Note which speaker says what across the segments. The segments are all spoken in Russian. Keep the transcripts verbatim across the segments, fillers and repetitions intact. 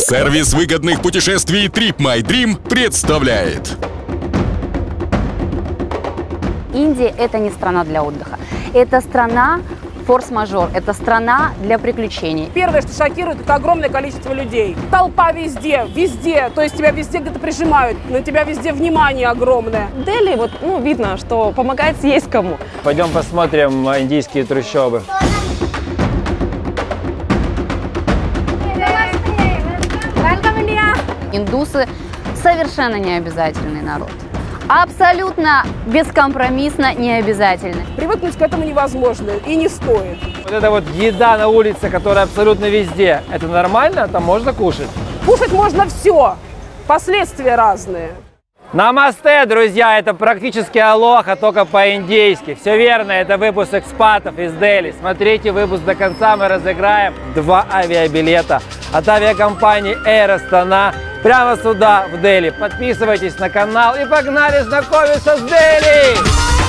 Speaker 1: Сервис выгодных путешествий Trip My Dream представляет.
Speaker 2: Индия – это не страна для отдыха. Это страна форс-мажор, это страна для приключений.
Speaker 3: Первое, что шокирует, это огромное количество людей. Толпа везде, везде. То есть тебя везде где-то прижимают, на тебя везде внимание огромное.
Speaker 4: В Дели вот, ну, видно, что помогать есть кому.
Speaker 5: Пойдем посмотрим индийские трущобы.
Speaker 2: Индусы совершенно не обязательный народ. Абсолютно бескомпромиссно не обязательны.
Speaker 3: Привыкнуть к этому невозможно и не стоит.
Speaker 5: Вот эта вот еда на улице, которая абсолютно везде, это нормально? Там можно кушать?
Speaker 3: Кушать можно все. Последствия разные.
Speaker 5: Намасте, друзья! Это практически алоха, только по-индейски. Все верно, это выпуск экспатов из Дели. Смотрите выпуск до конца, мы разыграем два авиабилета от авиакомпании Air Astana прямо сюда, в Дели. Подписывайтесь на канал и погнали знакомиться с Дели!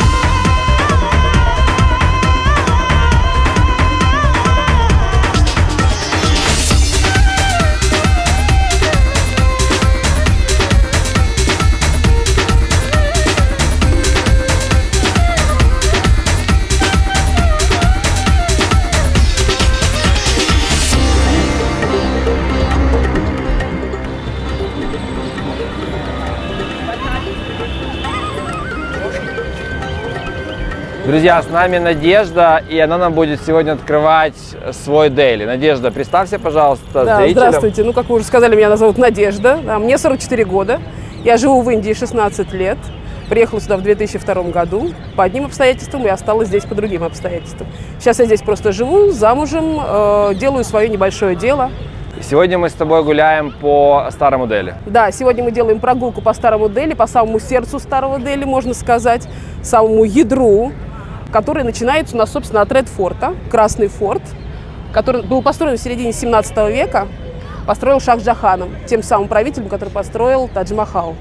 Speaker 5: Друзья, с нами Надежда, и она нам будет сегодня открывать свой Дели. Надежда, представься, пожалуйста,
Speaker 3: да,
Speaker 5: зрителям.
Speaker 3: Здравствуйте. Ну, как вы уже сказали, меня зовут Надежда. Да, мне сорок четыре года. Я живу в Индии шестнадцать лет. Приехала сюда в две тысячи втором году по одним обстоятельствам и осталась здесь по другим обстоятельствам. Сейчас я здесь просто живу, замужем, э, делаю свое небольшое дело.
Speaker 5: Сегодня мы с тобой гуляем по старому Дели.
Speaker 3: Да, сегодня мы делаем прогулку по старому Дели, по самому сердцу старого Дели, можно сказать, самому ядру, который начинается у нас, собственно, от Ред-форта, Красный форт, который был построен в середине семнадцатого века, построил Шах-Джаханом, тем самым правителем, который построил Тадж-Махал.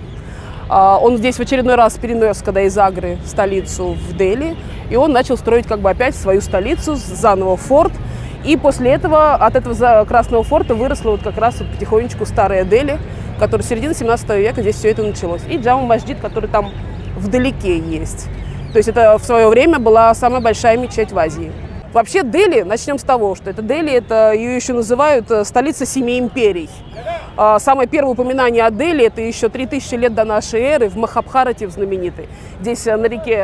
Speaker 3: Он здесь в очередной раз перенес, когда из Агры, столицу в Дели, и он начал строить как бы опять свою столицу, заново форт. И после этого от этого Красного форта выросло вот как раз вот потихонечку старая Дели, которая с середины семнадцатого века здесь все это началось. И Джама-Масджид, который там вдалеке есть. То есть это в свое время была самая большая мечеть в Азии. Вообще Дели, начнем с того, что это Дели, это ее еще называют столица семи империй. Самое первое упоминание о Дели это еще три тысячи лет до нашей эры в Махабхарате, в знаменитой. Здесь на реке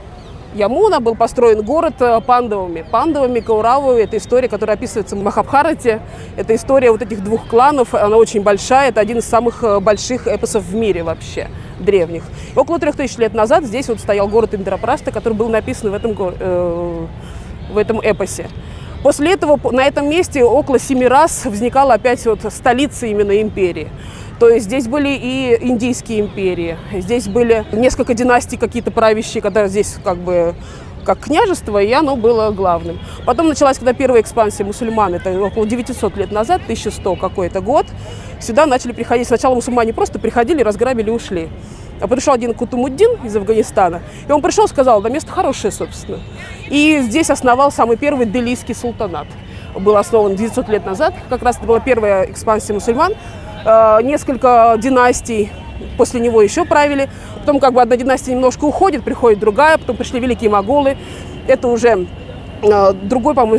Speaker 3: Ямуна был построен город пандавами. Пандавами, Кауравами – это история, которая описывается в Махабхарате. Это история вот этих двух кланов, она очень большая, это один из самых больших эпосов в мире вообще, древних. И около трех тысяч лет назад здесь вот стоял город Индрапрашта, который был написан в этом, э, в этом эпосе. После этого на этом месте около семи раз возникала опять вот столица именно империи. То есть здесь были и индийские империи, здесь были несколько династий какие-то правящие, когда здесь как бы как княжество, и оно было главным. Потом началась когда первая экспансия мусульман, это около девятисот лет назад, тысяча сто какой-то год, сюда начали приходить. Сначала мусульмане просто приходили, разграбили, ушли. А пришел один Кутумуддин из Афганистана, и он пришел и сказал, да место хорошее, собственно. И здесь основал самый первый делийский султанат. Был основан девятьсот лет назад, как раз это была первая экспансия мусульман. Несколько династий после него еще правили. Потом как бы одна династия немножко уходит, приходит другая, потом пришли великие моголы. Это уже другой, по-моему,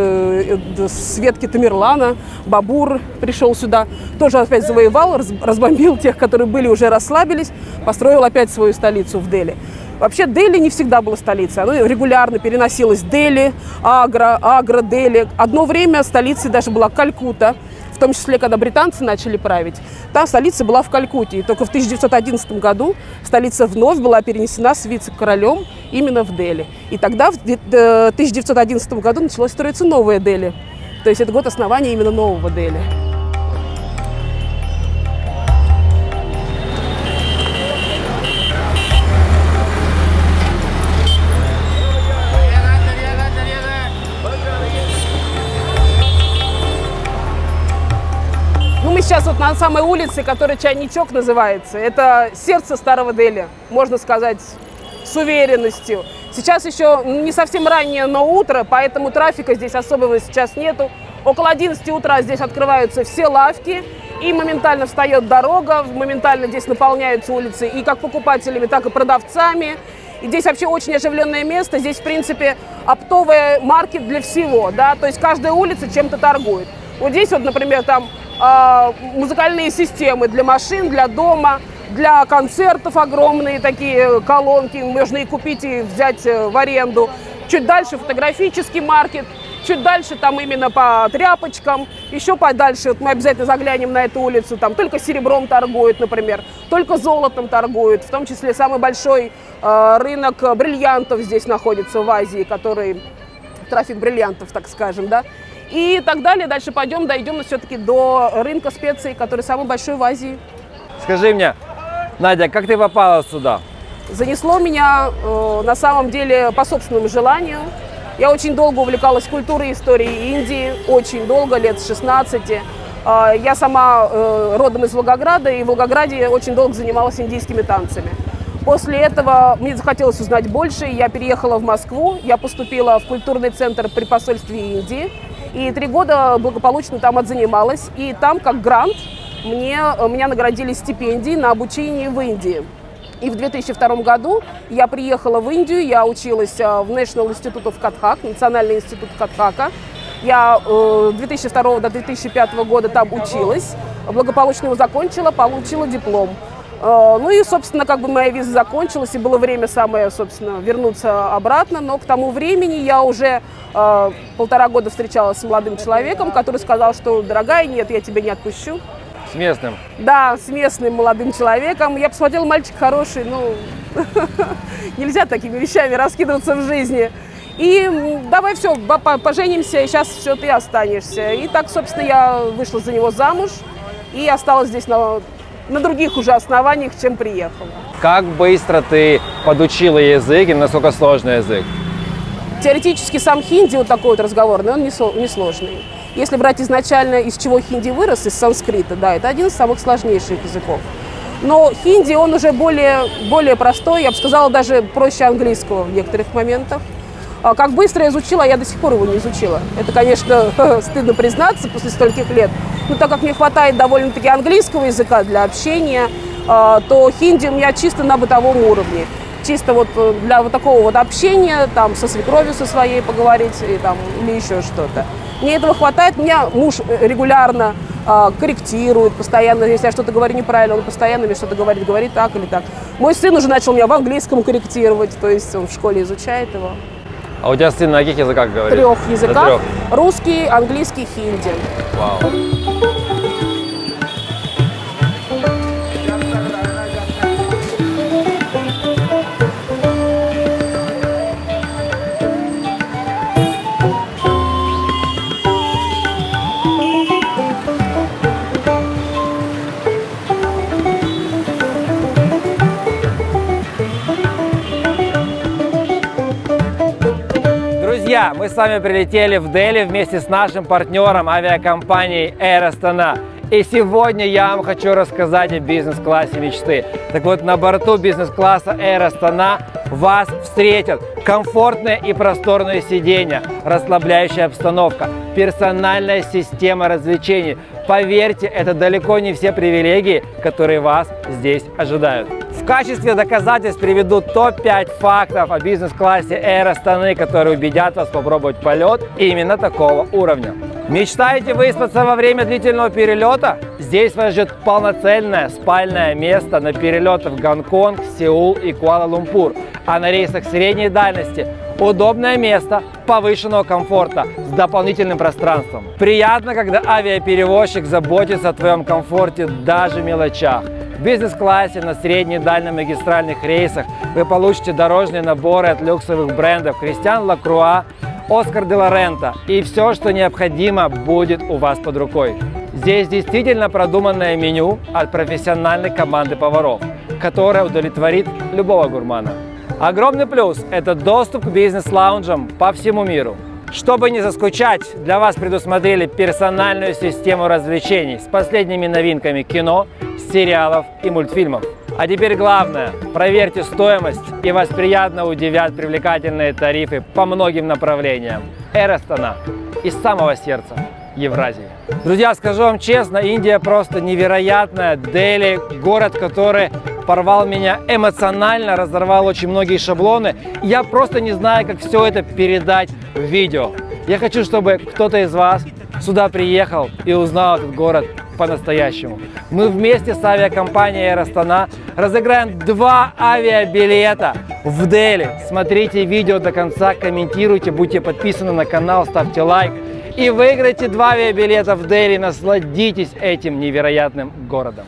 Speaker 3: с ветки Тамерлана, Бабур пришел сюда, тоже опять завоевал, разбомбил тех, которые были, уже расслабились, построил опять свою столицу в Дели. Вообще Дели не всегда была столицей, оно регулярно переносилось. Дели, Агра, Агра, Дели. Одно время столицей даже была Калькутта. В том числе, когда британцы начали править, там столица была в Калькутте. И только в тысяча девятьсот одиннадцатом году столица вновь была перенесена с вице-королем именно в Дели. И тогда, в тысяча девятьсот одиннадцатом году, началось строиться новая Дели. То есть это год основания именно нового Дели. Сейчас вот на самой улице, которая Чайничок называется, это сердце старого Дели, можно сказать, с уверенностью. Сейчас еще не совсем раннее, но утро, поэтому трафика здесь особого сейчас нету. Около одиннадцати утра здесь открываются все лавки, И моментально встает дорога, моментально здесь наполняются улицы и как покупателями, так и продавцами. И здесь вообще очень оживленное место. Здесь, в принципе, оптовый маркет для всего, да, то есть каждая улица чем-то торгует. Вот здесь вот, например, там э, музыкальные системы для машин, для дома, для концертов огромные такие колонки, можно и купить, и взять в аренду. Чуть дальше фотографический маркет, чуть дальше там именно по тряпочкам, еще подальше, вот мы обязательно заглянем на эту улицу, там только серебром торгуют, например, только золотом торгуют, в том числе самый большой э, рынок бриллиантов здесь находится в Азии, который, трафик бриллиантов, так скажем, да, и так далее. Дальше пойдем, дойдем все-таки до рынка специй, который самый большой в Азии.
Speaker 5: Скажи мне, Надя, как ты попала сюда?
Speaker 3: Занесло меня э, на самом деле по собственному желанию. Я очень долго увлекалась культурой и историей Индии, очень долго, лет с шестнадцати. Э, я сама э, родом из Волгограда, и в Волгограде очень долго занималась индийскими танцами. После этого мне захотелось узнать больше, я переехала в Москву, я поступила в культурный центр при посольстве Индии, и три года благополучно там отзанималась. И там, как грант, мне, меня наградили стипендией на обучение в Индии. И в две тысячи втором году я приехала в Индию, я училась в National Institute of Kathak, Национальный институт Катхака. Я с две тысячи второго до две тысячи пятого года там училась, благополучно его закончила, получила диплом. Ну и, собственно, как бы моя виза закончилась, и было время самое, собственно, вернуться обратно. Но к тому времени я уже э, полтора года встречалась с молодым человеком, который сказал, что, дорогая, нет, я тебя не отпущу.
Speaker 5: С местным?
Speaker 3: Да, с местным молодым человеком. Я посмотрела, мальчик хороший, ну, нельзя такими вещами раскидываться в жизни. И давай все, поженимся, и сейчас все, ты останешься. И так, собственно, я вышла за него замуж и осталась здесь на, на других уже основаниях, чем приехала.
Speaker 5: Как быстро ты подучила язык и насколько сложный язык?
Speaker 3: Теоретически сам хинди, вот такой вот разговорный, он не сложный. Если брать изначально, из чего хинди вырос, из санскрита, да, это один из самых сложнейших языков. Но хинди, он уже более, более простой, я бы сказала, даже проще английского в некоторых моментах. А как быстро я изучила, я до сих пор его не изучила. Это, конечно, стыдно признаться после стольких лет. Но так как мне хватает довольно-таки английского языка для общения, то хинди у меня чисто на бытовом уровне. Чисто вот для вот такого вот общения, там, со свекровью со своей поговорить и, там, или еще что-то. Мне этого хватает, меня муж регулярно э, корректирует, постоянно, если я что-то говорю неправильно, он постоянно мне что-то говорит, говорит так или так. Мой сын уже начал меня в английском корректировать, то есть он в школе изучает его.
Speaker 5: А у тебя сын на каких языках говорит?
Speaker 3: Трех языках.
Speaker 5: Трех.
Speaker 3: Русский, английский, хинди.
Speaker 5: Вау. Друзья, мы с вами прилетели в Дели вместе с нашим партнером авиакомпанией Air Astana. И сегодня я вам хочу рассказать о бизнес-классе мечты. Так вот, на борту бизнес-класса Air Astana вас встретят комфортные и просторные сиденья, расслабляющая обстановка, персональная система развлечений. Поверьте, это далеко не все привилегии, которые вас здесь ожидают. В качестве доказательств приведу топ пять фактов о бизнес-классе Air Astana, которые убедят вас попробовать полет именно такого уровня. Мечтаете выспаться во время длительного перелета? Здесь вас ждет полноценное спальное место на перелеты в Гонконг, Сеул и Куала-Лумпур. А на рейсах средней дальности удобное место повышенного комфорта с дополнительным пространством. Приятно, когда авиаперевозчик заботится о твоем комфорте даже в мелочах. В бизнес-классе на средне-дальних магистральных рейсах вы получите дорожные наборы от люксовых брендов Кристиан Лакруа, Оскар де ла Рента, и все, что необходимо, будет у вас под рукой. Здесь действительно продуманное меню от профессиональной команды поваров, которое удовлетворит любого гурмана. Огромный плюс – это доступ к бизнес-лаунжам по всему миру. Чтобы не заскучать, для вас предусмотрели персональную систему развлечений с последними новинками кино, сериалов и мультфильмов. А теперь главное – проверьте стоимость, и вас приятно удивят привлекательные тарифы по многим направлениям. Air Astana из самого сердца Евразии. Друзья, скажу вам честно, Индия просто невероятная. Дели – город, который порвал меня эмоционально, разорвал очень многие шаблоны. Я просто не знаю, как все это передать в видео. Я хочу, чтобы кто-то из вас сюда приехал и узнал этот город по-настоящему. Мы вместе с авиакомпанией Air Astana разыграем два авиабилета в Дели. Смотрите видео до конца, комментируйте, будьте подписаны на канал, ставьте лайк. И выиграйте два авиабилета в Дели. Насладитесь этим невероятным городом.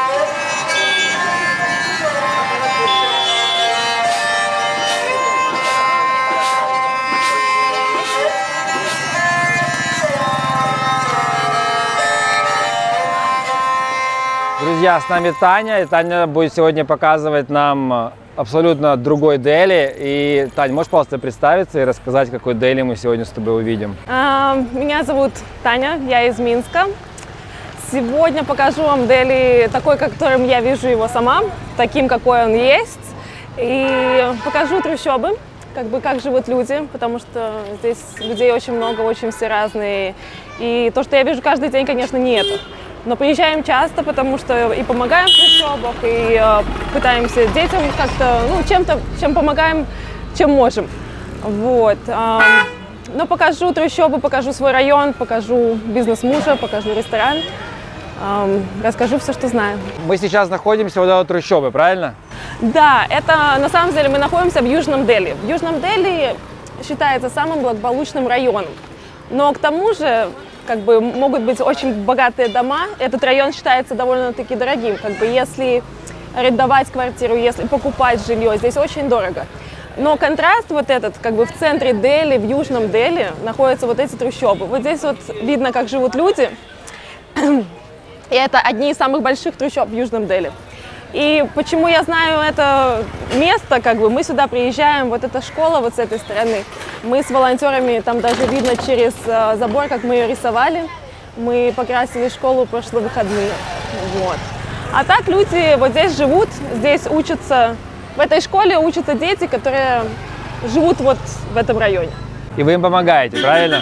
Speaker 5: Друзья, с нами Таня, и Таня будет сегодня показывать нам абсолютно другой Дели. И, Таня, можешь, пожалуйста, представиться и рассказать, какой Дели мы сегодня с тобой увидим?
Speaker 4: Меня зовут Таня, я из Минска. Сегодня покажу вам Дели такой, которым я вижу его сама, таким, какой он есть. И покажу трущобы, как бы как живут люди, потому что здесь людей очень много, очень все разные. И то, что я вижу каждый день, конечно, не это. Но приезжаем часто, потому что и помогаем в трущобах, и э, пытаемся детям как-то, ну, чем-то, чем помогаем, чем можем. Вот. Э, но покажу трущобы, покажу свой район, покажу бизнес мужа, покажу ресторан, э, расскажу все, что знаю.
Speaker 5: Мы сейчас находимся вот в трущобе, правильно?
Speaker 4: Да, это на самом деле мы находимся в Южном Дели. В Южном Дели считается самым благополучным районом. Но к тому же, как бы, могут быть очень богатые дома. Этот район считается довольно-таки дорогим. Как бы, если арендовать квартиру, если покупать жилье, здесь очень дорого. Но контраст вот этот, как бы в центре Дели, в Южном Дели, находятся вот эти трущобы. Вот здесь вот видно, как живут люди. И это одни из самых больших трущоб в Южном Дели. И почему я знаю это место, как бы мы сюда приезжаем, вот эта школа вот с этой стороны, мы с волонтерами, там даже видно через э, забор, как мы ее рисовали, мы покрасили школу в прошлые выходные, вот. А так люди вот здесь живут, здесь учатся, в этой школе учатся дети, которые живут вот в этом районе.
Speaker 5: И вы им помогаете, правильно?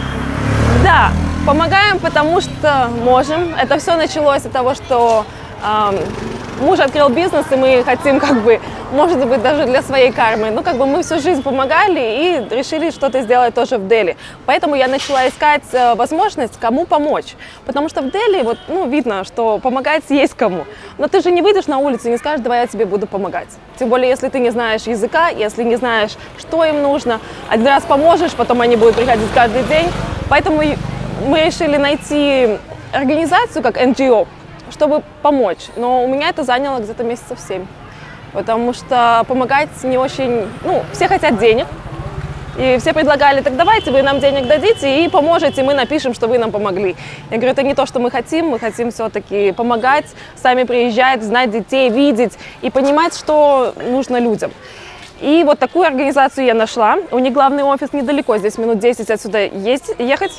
Speaker 4: Да, помогаем, потому что можем. Это все началось с того, что э, муж открыл бизнес, и мы хотим, как бы, может быть, даже для своей кармы. Ну, как бы мы всю жизнь помогали и решили что-то сделать тоже в Дели. Поэтому я начала искать э, возможность, кому помочь. Потому что в Дели, вот, ну, видно, что помогать есть кому. Но ты же не выйдешь на улицу и не скажешь, давай я тебе буду помогать. Тем более, если ты не знаешь языка, если не знаешь, что им нужно. Один раз поможешь, потом они будут приходить каждый день. Поэтому мы решили найти организацию, как эн джи о, чтобы помочь. Но у меня это заняло где-то месяцев семь. Потому что помогать не очень... Ну, все хотят денег. И все предлагали, так давайте вы нам денег дадите и поможете, мы напишем, что вы нам помогли. Я говорю, это не то, что мы хотим. Мы хотим все-таки помогать, сами приезжать, знать детей, видеть и понимать, что нужно людям. И вот такую организацию я нашла. У них главный офис недалеко, здесь минут десять отсюда есть, ехать.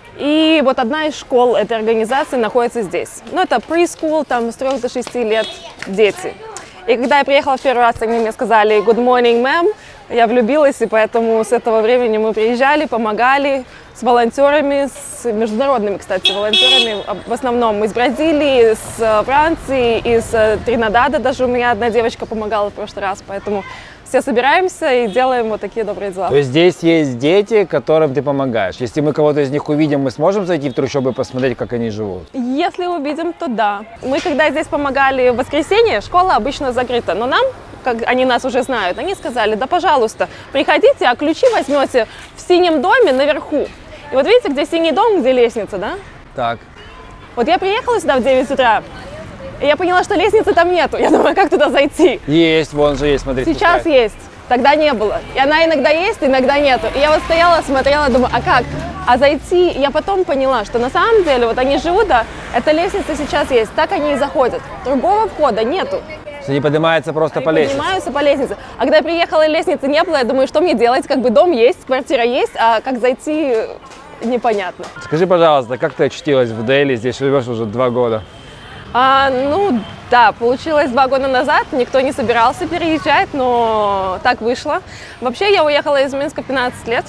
Speaker 4: И вот одна из школ этой организации находится здесь. Ну, это preschool, там с трёх до шести лет дети. И когда я приехала в первый раз, они мне сказали «Good morning, ma'am». Я влюбилась, и поэтому с этого времени мы приезжали, помогали с волонтерами, с международными, кстати, волонтерами. В основном из Бразилии, с Франции, из Тринидада даже у меня одна девочка помогала в прошлый раз, поэтому все собираемся и делаем вот такие добрые дела.
Speaker 5: То есть здесь есть дети, которым ты помогаешь. Если мы кого-то из них увидим, мы сможем зайти в трущобы и посмотреть, как они живут?
Speaker 4: Если увидим, то да. Мы когда здесь помогали в воскресенье, школа обычно закрыта, но нам, как они нас уже знают, они сказали, да, пожалуйста, приходите, а ключи возьмете в синем доме наверху. И вот видите, где синий дом, где лестница, да?
Speaker 5: Так.
Speaker 4: Вот я приехала сюда в девять утра, и я поняла, что лестницы там нету. Я думаю, как туда зайти?
Speaker 5: Есть, вон же есть, смотрите.
Speaker 4: Сейчас
Speaker 5: пускай.
Speaker 4: есть, тогда не было. И она иногда есть, иногда нету. И я вот стояла, смотрела, думаю, а как? А зайти, я потом поняла, что на самом деле, вот они живут, да, эта лестница сейчас есть, так они и заходят. Другого входа нету.
Speaker 5: Они поднимаются просто
Speaker 4: Они
Speaker 5: по лестнице.
Speaker 4: поднимаются по лестнице. А когда я приехала, лестницы не было, я думаю, что мне делать? Как бы дом есть, квартира есть, а как зайти, непонятно.
Speaker 5: Скажи, пожалуйста, как ты очутилась в Дели? Здесь живешь уже два года.
Speaker 4: А, ну, да, получилось два года назад. Никто не собирался переезжать, но так вышло. Вообще, я уехала из Минска в пятнадцать лет.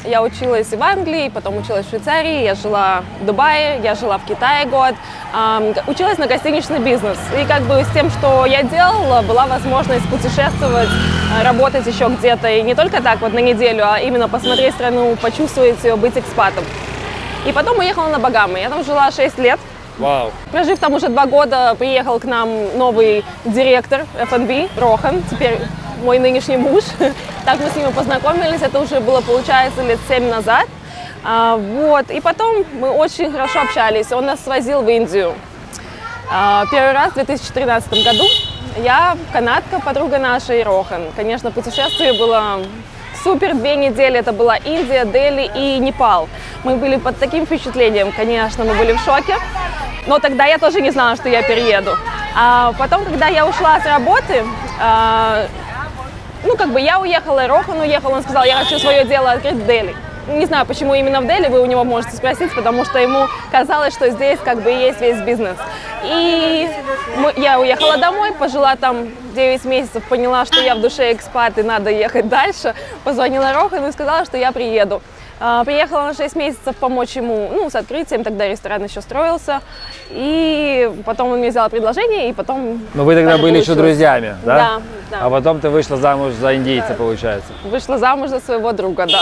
Speaker 4: Я училась и в Англии, потом училась в Швейцарии, я жила в Дубае, я жила в Китае год, э, училась на гостиничный бизнес. И как бы с тем, что я делала, была возможность путешествовать, работать еще где-то. И не только так вот на неделю, а именно посмотреть страну, почувствовать ее, быть экспатом. И потом уехала на Багамы. Я там жила шесть лет.
Speaker 5: Вау.
Speaker 4: Прожив там уже два года, приехал к нам новый директор эф энд би, Рохан, теперь мой нынешний муж. Так мы с ним познакомились, это уже было, получается, лет семь назад. А, вот. И потом мы очень хорошо общались, он нас свозил в Индию. А, первый раз в две тысячи тринадцатом году. Я канадка, подруга наша и Рохан. Конечно, путешествие было супер, две недели, это была Индия, Дели и Непал. Мы были под таким впечатлением, конечно, мы были в шоке. Но тогда я тоже не знала, что я перееду. А потом, когда я ушла с работы, а, ну, как бы я уехала, и Рохан уехал, он сказал, я хочу свое дело открыть в Дели. Не знаю, почему именно в Дели, вы у него можете спросить, потому что ему казалось, что здесь как бы есть весь бизнес. И мы, я уехала домой, пожила там девять месяцев, поняла, что я в душе экспат и надо ехать дальше. Позвонила Рохану и сказала, что я приеду. А, приехала на шесть месяцев помочь ему, ну, с открытием, тогда ресторан еще строился. И потом он мне взял предложение, и потом...
Speaker 5: Ну, вы тогда были еще друзьями, да?
Speaker 4: Да, да.
Speaker 5: А потом ты вышла замуж за индейца, получается.
Speaker 4: Вышла замуж за своего друга, да.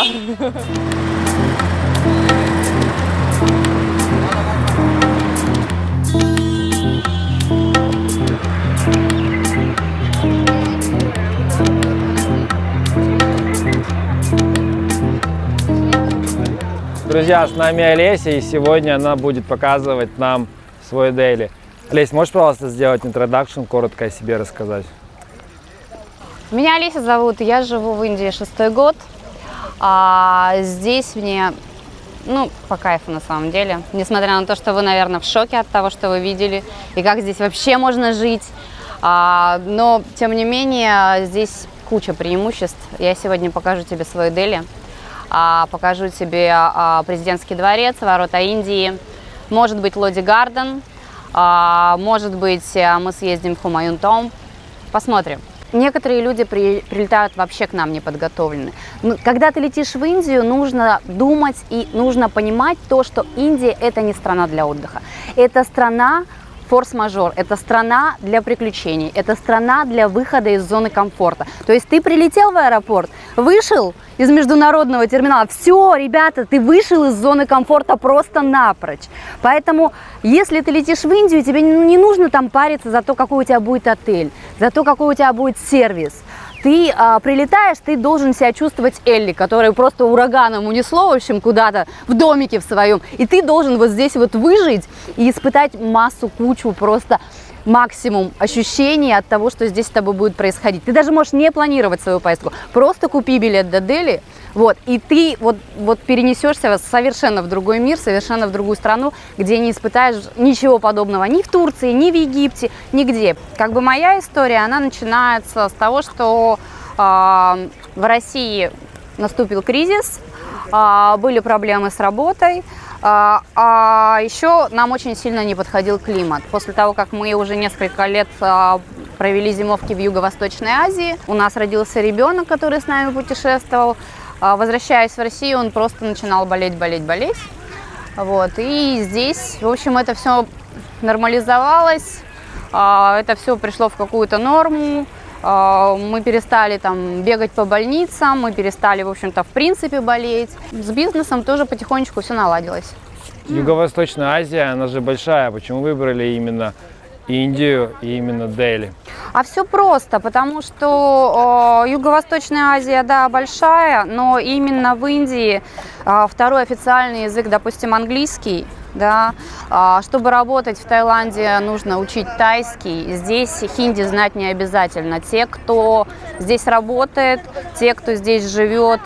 Speaker 5: Друзья, с нами Олеся, и сегодня она будет показывать нам свой дейли. Олесь, можешь, пожалуйста, сделать интродакшн, коротко о себе рассказать?
Speaker 2: Меня Олеся зовут, я живу в Индии шестой год. А здесь мне, ну, по кайфу на самом деле. Несмотря на то, что вы, наверное, в шоке от того, что вы видели, и как здесь вообще можно жить. А, но, тем не менее, здесь куча преимуществ. Я сегодня покажу тебе свой Дели. А, покажу тебе а, президентский дворец, ворота Индии, может быть, Лоди Гарден, а, может быть, мы съездим в Хумаюн Томб. Посмотрим. Некоторые люди при, прилетают вообще к нам неподготовлены. Когда ты летишь в Индию, нужно думать и нужно понимать то, что Индия – это не страна для отдыха. Это страна форс-мажор, это страна для приключений, это страна для выхода из зоны комфорта. То есть ты прилетел в аэропорт, вышел из международного терминала, все, ребята, ты вышел из зоны комфорта просто напрочь. Поэтому, если ты летишь в Индию, тебе не нужно там париться за то, какой у тебя будет отель, за то, какой у тебя будет сервис. Ты а, прилетаешь, ты должен себя чувствовать Элли, которая просто ураганом унесло, в общем, куда-то в домике в своем. И ты должен вот здесь вот выжить и испытать массу, кучу, просто максимум ощущений от того, что здесь с тобой будет происходить. Ты даже можешь не планировать свою поездку, просто купи билет до Дели, вот, и ты вот, вот перенесешься совершенно в другой мир, совершенно в другую страну, где не испытаешь ничего подобного ни в Турции, ни в Египте, нигде. Как бы моя история, она начинается с того, что э, в России наступил кризис, э, были проблемы с работой. А, а еще нам очень сильно не подходил климат. После того, как мы уже несколько лет а, провели зимовки в Юго-Восточной Азии, у нас родился ребенок, который с нами путешествовал. А, возвращаясь в Россию, он просто начинал болеть, болеть, болеть. Вот. И здесь, в общем, это все нормализовалось, а, это все пришло в какую-то норму. Мы перестали там бегать по больницам, мы перестали, в общем-то, в принципе болеть. С бизнесом тоже потихонечку все наладилось.
Speaker 5: Юго-Восточная Азия, она же большая. Почему выбрали именно Индию и именно Дели?
Speaker 2: А все просто, потому что э, Юго-Восточная Азия, да, большая, но именно в Индии э, второй официальный язык, допустим, английский. Да, чтобы работать в Таиланде, нужно учить тайский. Здесь хинди знать не обязательно. Те, кто здесь работает, те, кто здесь живет,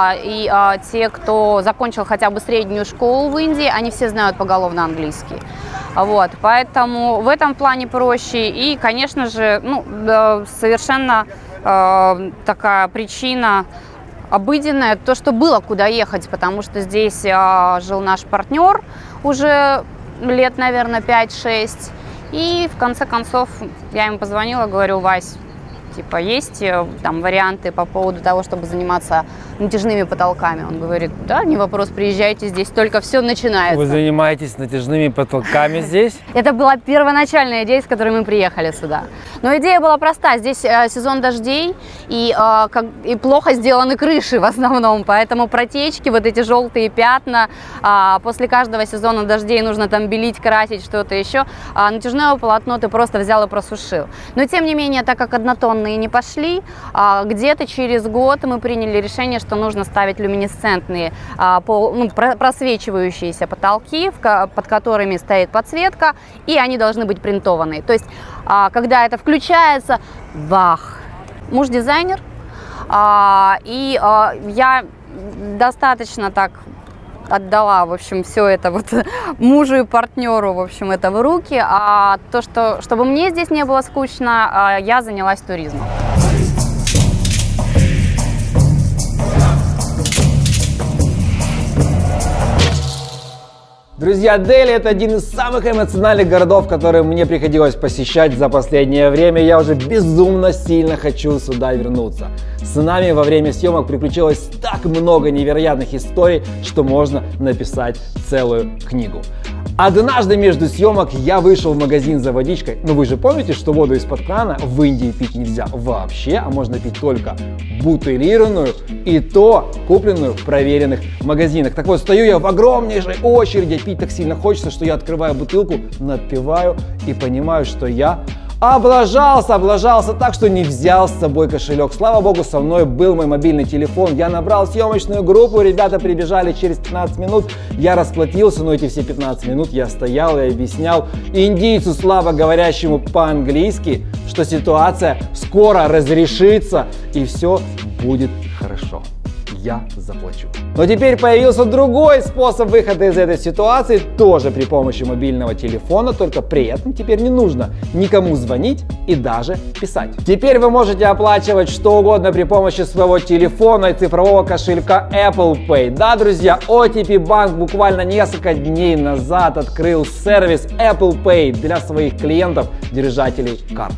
Speaker 2: и те, кто закончил хотя бы среднюю школу в Индии, они все знают поголовно английский. Вот, поэтому в этом плане проще. И, конечно же, ну, совершенно такая причина обыденная, то, что было куда ехать, потому что здесь жил наш партнер уже лет, наверное, пять-шесть. И в конце концов я ему позвонила, говорю: Вась, типа, есть там варианты по поводу того, чтобы заниматься натяжными потолками. Он говорит, да, не вопрос, приезжайте, здесь только все начинается.
Speaker 5: Вы занимаетесь натяжными потолками здесь?
Speaker 2: Это была первоначальная идея, с которой мы приехали сюда. Но идея была проста. Здесь э, сезон дождей и, э, как, и плохо сделаны крыши в основном, поэтому протечки, вот эти желтые пятна, э, после каждого сезона дождей нужно там белить, красить, что-то еще. А натяжное полотно ты просто взял и просушил. Но тем не менее, так как однотонные не пошли, э, где-то через год мы приняли решение, что что нужно ставить люминесцентные, а, пол, ну, просвечивающиеся потолки, в, под которыми стоит подсветка, и они должны быть принтованные. То есть, а, когда это включается, вах! Муж дизайнер, а, и а, я достаточно так отдала, в общем, все это вот мужу и партнеру, в общем, это в руки. А то, что, чтобы мне здесь не было скучно, я занялась туризмом.
Speaker 5: Друзья, Дели – это один из самых эмоциональных городов, которые мне приходилось посещать за последнее время. Я уже безумно сильно хочу сюда вернуться. С нами во время съемок приключилось так много невероятных историй, что можно написать целую книгу. Однажды между съемок я вышел в магазин за водичкой. Но вы же помните, что воду из-под крана в Индии пить нельзя вообще, а можно пить только бутылированную, и то купленную в проверенных магазинах. Так вот, стою я в огромнейшей очереди, пить так сильно хочется, что я открываю бутылку, надпиваю и понимаю, что я облажался, облажался так, что не взял с собой кошелек. Слава богу, со мной был мой мобильный телефон. Я набрал съемочную группу, ребята прибежали через пятнадцать минут. Я расплатился, но эти все пятнадцать минут я стоял и объяснял индийцу, слабо говорящему по-английски, что ситуация скоро разрешится и все будет хорошо. Я заплачу. Но теперь появился другой способ выхода из этой ситуации, тоже при помощи мобильного телефона, только при этом теперь не нужно никому звонить и даже писать. Теперь вы можете оплачивать что угодно при помощи своего телефона и цифрового кошелька Apple Pay. Да, друзья, о ти пи банк буквально несколько дней назад открыл сервис Apple Pay для своих клиентов, держателей карт.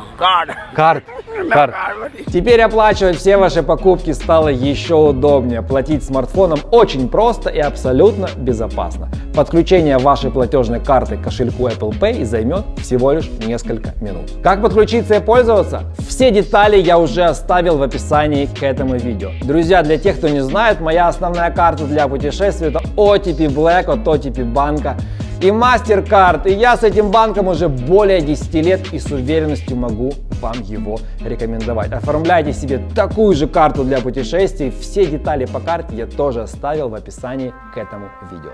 Speaker 5: Карт. Карт. Теперь оплачивать все ваши покупки стало еще удобнее. Платить смартфоном очень просто и абсолютно безопасно. Подключение вашей платежной карты к кошельку Apple Pay займет всего лишь несколько минут. Как подключиться и пользоваться? Все детали я уже оставил в описании к этому видео. Друзья, для тех, кто не знает, моя основная карта для путешествий — это о ти пи Black от о ти пи банка и MasterCard. И я с этим банком уже более десяти лет и с уверенностью могу вам его рекомендовать. Оформляйте себе такую же карту для путешествий. Все детали по карте я тоже оставил в описании к этому видео.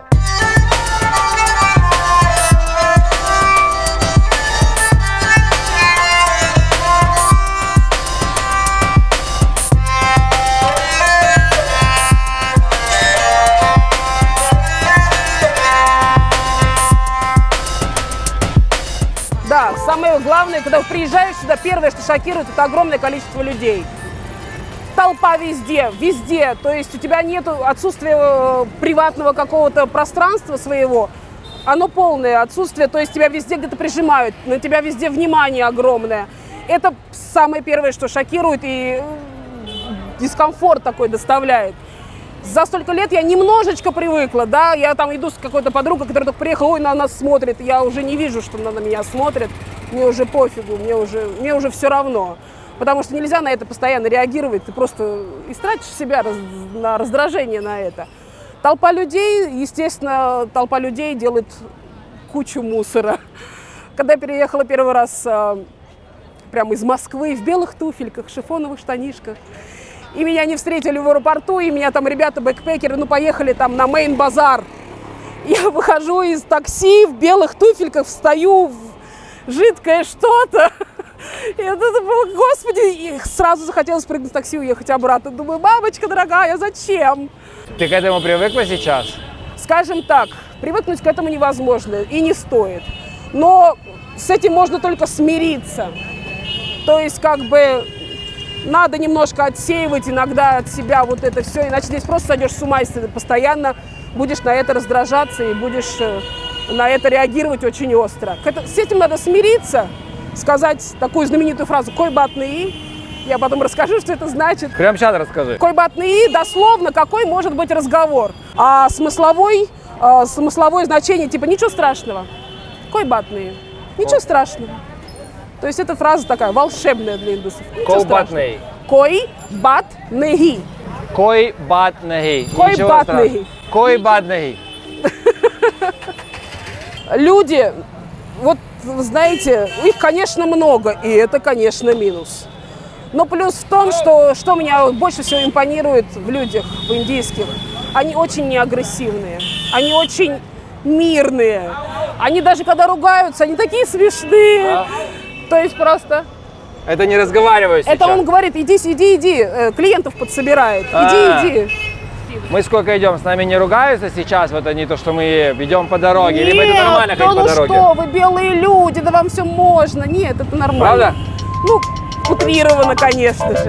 Speaker 3: Да, самое главное, когда приезжаешь сюда, первое, что шокирует, это огромное количество людей. Толпа везде, везде. То есть у тебя нет отсутствия приватного какого-то пространства своего. Оно полное отсутствие, то есть тебя везде где-то прижимают, на тебя везде внимание огромное. Это самое первое, что шокирует и дискомфорт такой доставляет. За столько лет я немножечко привыкла, да, я там иду с какой-то подругой, которая только приехала, ой, на нас смотрит, я уже не вижу, что она на меня смотрит, мне уже пофигу, мне уже, мне уже все равно, потому что нельзя на это постоянно реагировать, ты просто истратишь себя раз, на раздражение на это. Толпа людей, естественно, толпа людей делает кучу мусора. Когда я переехала первый раз прямо из Москвы в белых туфельках, шифоновых штанишках, и меня не встретили в аэропорту, и меня там ребята-бэкпекеры, ну, поехали там на мейн-базар. Я выхожу из такси в белых туфельках, встаю в жидкое что-то. И это было, господи, и сразу захотелось прыгнуть в такси и уехать обратно. Думаю, мамочка дорогая, зачем?
Speaker 5: Ты к этому привыкла сейчас?
Speaker 3: Скажем так, привыкнуть к этому невозможно и не стоит. Но с этим можно только смириться. То есть, как бы... Надо немножко отсеивать иногда от себя вот это все, иначе здесь просто сойдешь с ума, если ты постоянно будешь на это раздражаться и будешь на это реагировать очень остро. С этим надо смириться, сказать такую знаменитую фразу «кой бат не», Я потом расскажу, что это значит.
Speaker 5: Прямо сейчас расскажи.
Speaker 3: Кой батны, дословно, какой может быть разговор. А смысловой, а, смысловое значение, типа, ничего страшного. Кой батны. Ничего страшного. То есть эта фраза такая волшебная для индусов.
Speaker 5: Кой батны.
Speaker 3: Кой батны.
Speaker 5: Кой батны.
Speaker 3: Кой батны.
Speaker 5: Кой батны.
Speaker 3: Люди, вот, вы знаете, их, конечно, много, и это, конечно, минус. Но плюс в том, что, что меня больше всего импонирует в людях, в индийских, они очень неагрессивные, они очень мирные. Они даже когда ругаются, они такие смешные. А? То есть просто...
Speaker 5: Это не разговариваю сейчас.
Speaker 3: Это он говорит, иди, иди, иди, клиентов подсобирает, иди,
Speaker 5: А-а-а.
Speaker 3: иди.
Speaker 5: Мы сколько идем, с нами не ругаются сейчас, вот они то, что мы идем по дороге,
Speaker 3: Нет,
Speaker 5: либо это нормально ходить
Speaker 3: ну
Speaker 5: по дороге?
Speaker 3: что, вы белые люди, да вам все можно. Нет, это нормально.
Speaker 5: Правда?
Speaker 3: Ну, утрированно, конечно же.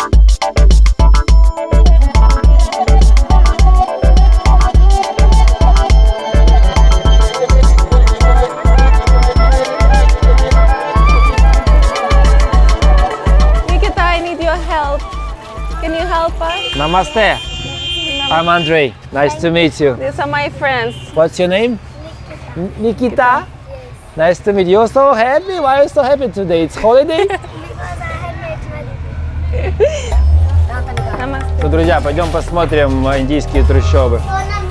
Speaker 4: Nikita, I need your help. Can you help us?
Speaker 5: Namaste. I'm Andrei. Nice to meet you.
Speaker 4: These are my friends.
Speaker 5: What's your name? N- Nikita? Nice to meet you. You're so happy? Why are you so happy today? It's holiday? Ну, друзья, пойдем посмотрим индийские трущобы.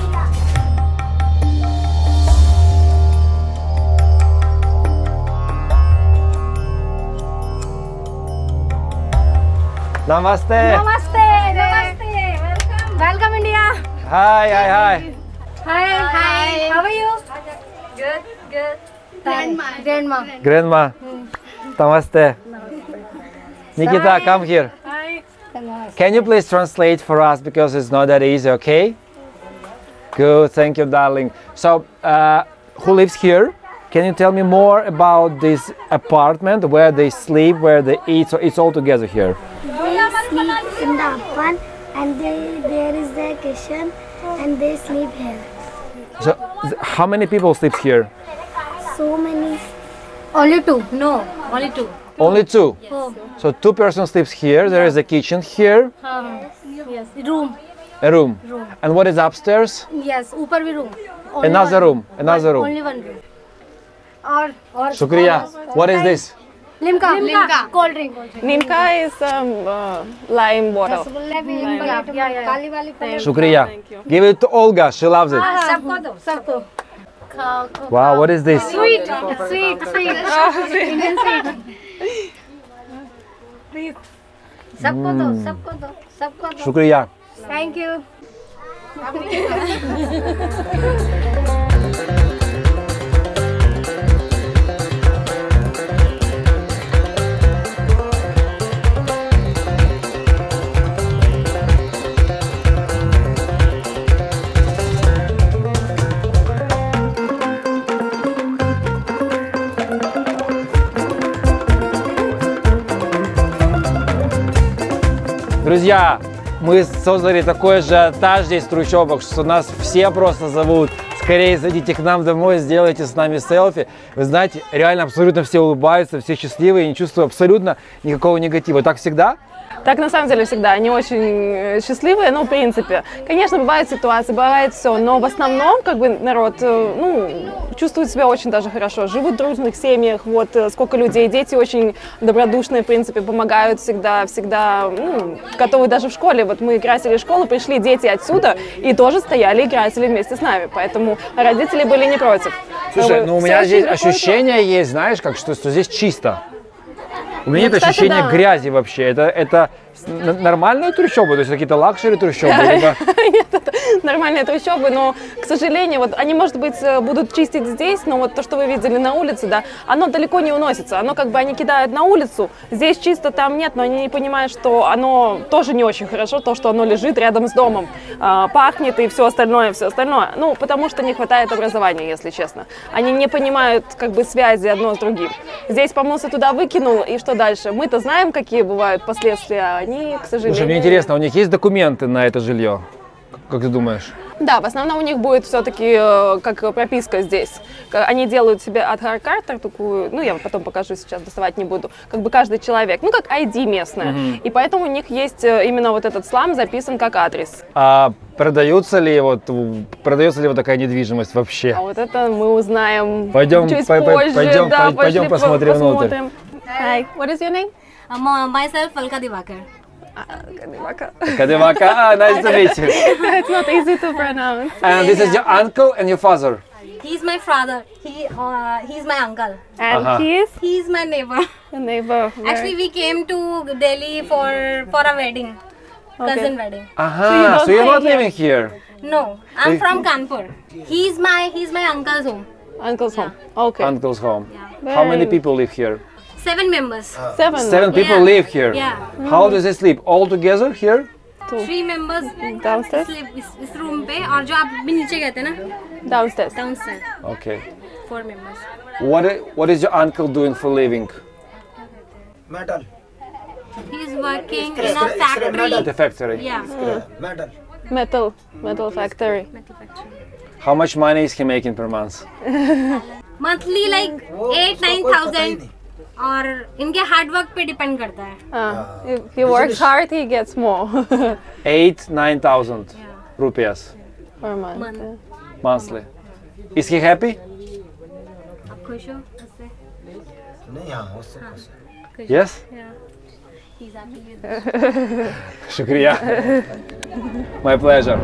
Speaker 5: Namaste.
Speaker 6: Namaste, namaste. Welcome. Welcome, India.
Speaker 5: Hi, hi, hi.
Speaker 6: Hi, hi. How are you? Good, good. Grandma. Grandma.
Speaker 5: Grandma. Namaste. Nikita, come here.
Speaker 6: Hi.
Speaker 5: Can you please translate for us because it's not that easy, okay? Good, thank you, darling. So, uh, who lives here? Can you tell me more about this apartment, where they sleep, where they eat? So it's all together here.
Speaker 7: They sleep in the apartment and they, there is their kitchen and they sleep here.
Speaker 5: So, th- how many people sleep here?
Speaker 7: So many.
Speaker 6: Only two. No, only two.
Speaker 5: Only two.
Speaker 6: Oh.
Speaker 5: So two persons sleeps here. There is a kitchen here,
Speaker 6: Uh, yes. Room.
Speaker 5: a room.
Speaker 6: Room.
Speaker 5: And what is upstairs?
Speaker 6: Yes. Upar bhi room. Only
Speaker 5: Another
Speaker 6: one
Speaker 5: room. Another room.
Speaker 6: Only one room. Or or.
Speaker 5: Shukriya. What is this?
Speaker 6: Limca. Limca. Cold drink.
Speaker 4: Nimka is um, uh, lime water.
Speaker 6: Yeah, yeah, yeah. Kali wali pale.
Speaker 5: Shukriya.
Speaker 4: Thank you.
Speaker 5: Give it to Olga. She loves it.
Speaker 6: Sabko do. Sabko.
Speaker 5: Wow, what is this?
Speaker 6: Sweet. Sweet. Sweet. Indian sweet. Please. Sabko do. Sabko do. Sabko do.
Speaker 5: Shukriya.
Speaker 6: Thank you.
Speaker 5: Друзья, мы создали такой же ажиотаж здесь в трущобах, что нас все просто зовут. Скорее зайдите к нам домой, сделайте с нами селфи. Вы знаете, реально абсолютно все улыбаются, все счастливые, и не чувствую абсолютно никакого негатива. Так всегда?
Speaker 4: Так на самом деле всегда. Они очень счастливые, ну, в принципе. Конечно, бывают ситуации, бывает все, но в основном, как бы, народ, ну, чувствует себя очень даже хорошо. Живут в дружных семьях, вот, сколько людей, дети очень добродушные, в принципе, помогают всегда, всегда, ну, готовы даже в школе. Вот мы красили школу, пришли дети отсюда и тоже стояли и красили вместе с нами, поэтому родители были не против.
Speaker 5: Слушай, ну у
Speaker 4: Все
Speaker 5: меня
Speaker 4: очень
Speaker 5: здесь
Speaker 4: легко.
Speaker 5: ощущение есть, знаешь, как что, что здесь чисто. У меня
Speaker 4: Ну,
Speaker 5: нет
Speaker 4: кстати,
Speaker 5: ощущения
Speaker 4: да.
Speaker 5: грязи вообще. Это, это н- нормальные трущобы, то есть какие-то лакшери трущобы? Либо...
Speaker 4: Нет, это нормальные трущобы, но, к сожалению, вот они, может быть, будут чистить здесь, но вот то, что вы видели на улице, да, оно далеко не уносится. Оно как бы они кидают на улицу, здесь чисто, там нет, но они не понимают, что оно тоже не очень хорошо, то, что оно лежит рядом с домом, а, пахнет и все остальное, все остальное. Ну, потому что не хватает образования, если честно. Они не понимают как бы связи одно с другим. Здесь помылся, туда выкинул, и что дальше? Мы-то знаем, какие бывают последствия, а они, к сожалению...
Speaker 5: Слушай, мне интересно, у них есть документы на это жилье? Как ты думаешь?
Speaker 4: Да, в основном у них будет все-таки как прописка здесь. Они делают себе адхар-карту такую, ну я потом покажу, сейчас доставать не буду, как бы каждый человек, ну как ай ди местное. Mm-hmm. И поэтому у них есть именно вот этот слам записан как адрес.
Speaker 5: А продается ли вот, продается ли вот такая недвижимость вообще?
Speaker 4: А вот это мы узнаем
Speaker 5: пойдем,
Speaker 4: чуть
Speaker 5: по,
Speaker 4: позже.
Speaker 5: Пойдем,
Speaker 4: Да,
Speaker 5: пойдем посмотрим, посмотрим внутрь.
Speaker 4: Hi, what is your name?
Speaker 6: Um, myself, Alka Divakar.
Speaker 4: Kadivaka.
Speaker 5: Kadivaka, ah, nice to meet you.
Speaker 4: It's not easy to pronounce.
Speaker 5: And this is your uncle and your father?
Speaker 6: He's my father. He, uh, he's my uncle.
Speaker 4: And
Speaker 5: uh-huh.
Speaker 4: he is?
Speaker 6: He's my neighbor.
Speaker 4: A neighbor.
Speaker 6: Actually, we came to Delhi for for a wedding,
Speaker 4: okay.
Speaker 6: cousin wedding.
Speaker 5: Aha, so, you so you're not here. living here?
Speaker 6: No, I'm from Kanpur. He's my he's my uncle's home.
Speaker 4: Uncle's
Speaker 6: yeah.
Speaker 4: home. Okay.
Speaker 5: Uncle's home.
Speaker 6: Yeah.
Speaker 5: How many people live here?
Speaker 6: Seven members.
Speaker 4: Uh, Seven.
Speaker 5: Seven people
Speaker 6: yeah.
Speaker 5: live here.
Speaker 6: Yeah.
Speaker 5: How do they sleep? All together here?
Speaker 4: Two.
Speaker 6: Three members
Speaker 4: downstairs.
Speaker 6: sleep इस इस room पे और जो आप भी नीचे कहते हैं ना?
Speaker 4: Downstairs.
Speaker 6: Downstairs.
Speaker 5: Okay.
Speaker 6: Four members.
Speaker 5: What What is your uncle doing for living?
Speaker 8: Metal.
Speaker 6: He's working in a factory.
Speaker 5: At a factory.
Speaker 6: Yeah.
Speaker 8: Mm. Metal.
Speaker 4: Metal. Metal factory.
Speaker 6: Metal factory.
Speaker 5: How much money is he making per month?
Speaker 6: Monthly like eight nine thousand. और इनके hard work पे डिपेंड करता है.
Speaker 4: Uh, if he works hard, he gets more.
Speaker 5: Eight nine thousand rupees
Speaker 4: per month.
Speaker 6: Month.
Speaker 4: Yeah.
Speaker 5: Monthly. Is he happy?
Speaker 6: आप खुश हो उससे?
Speaker 8: नहीं हाँ उससे खुश.
Speaker 5: Yes.
Speaker 6: Yeah. He's happy with it.
Speaker 5: Shukriya. My pleasure.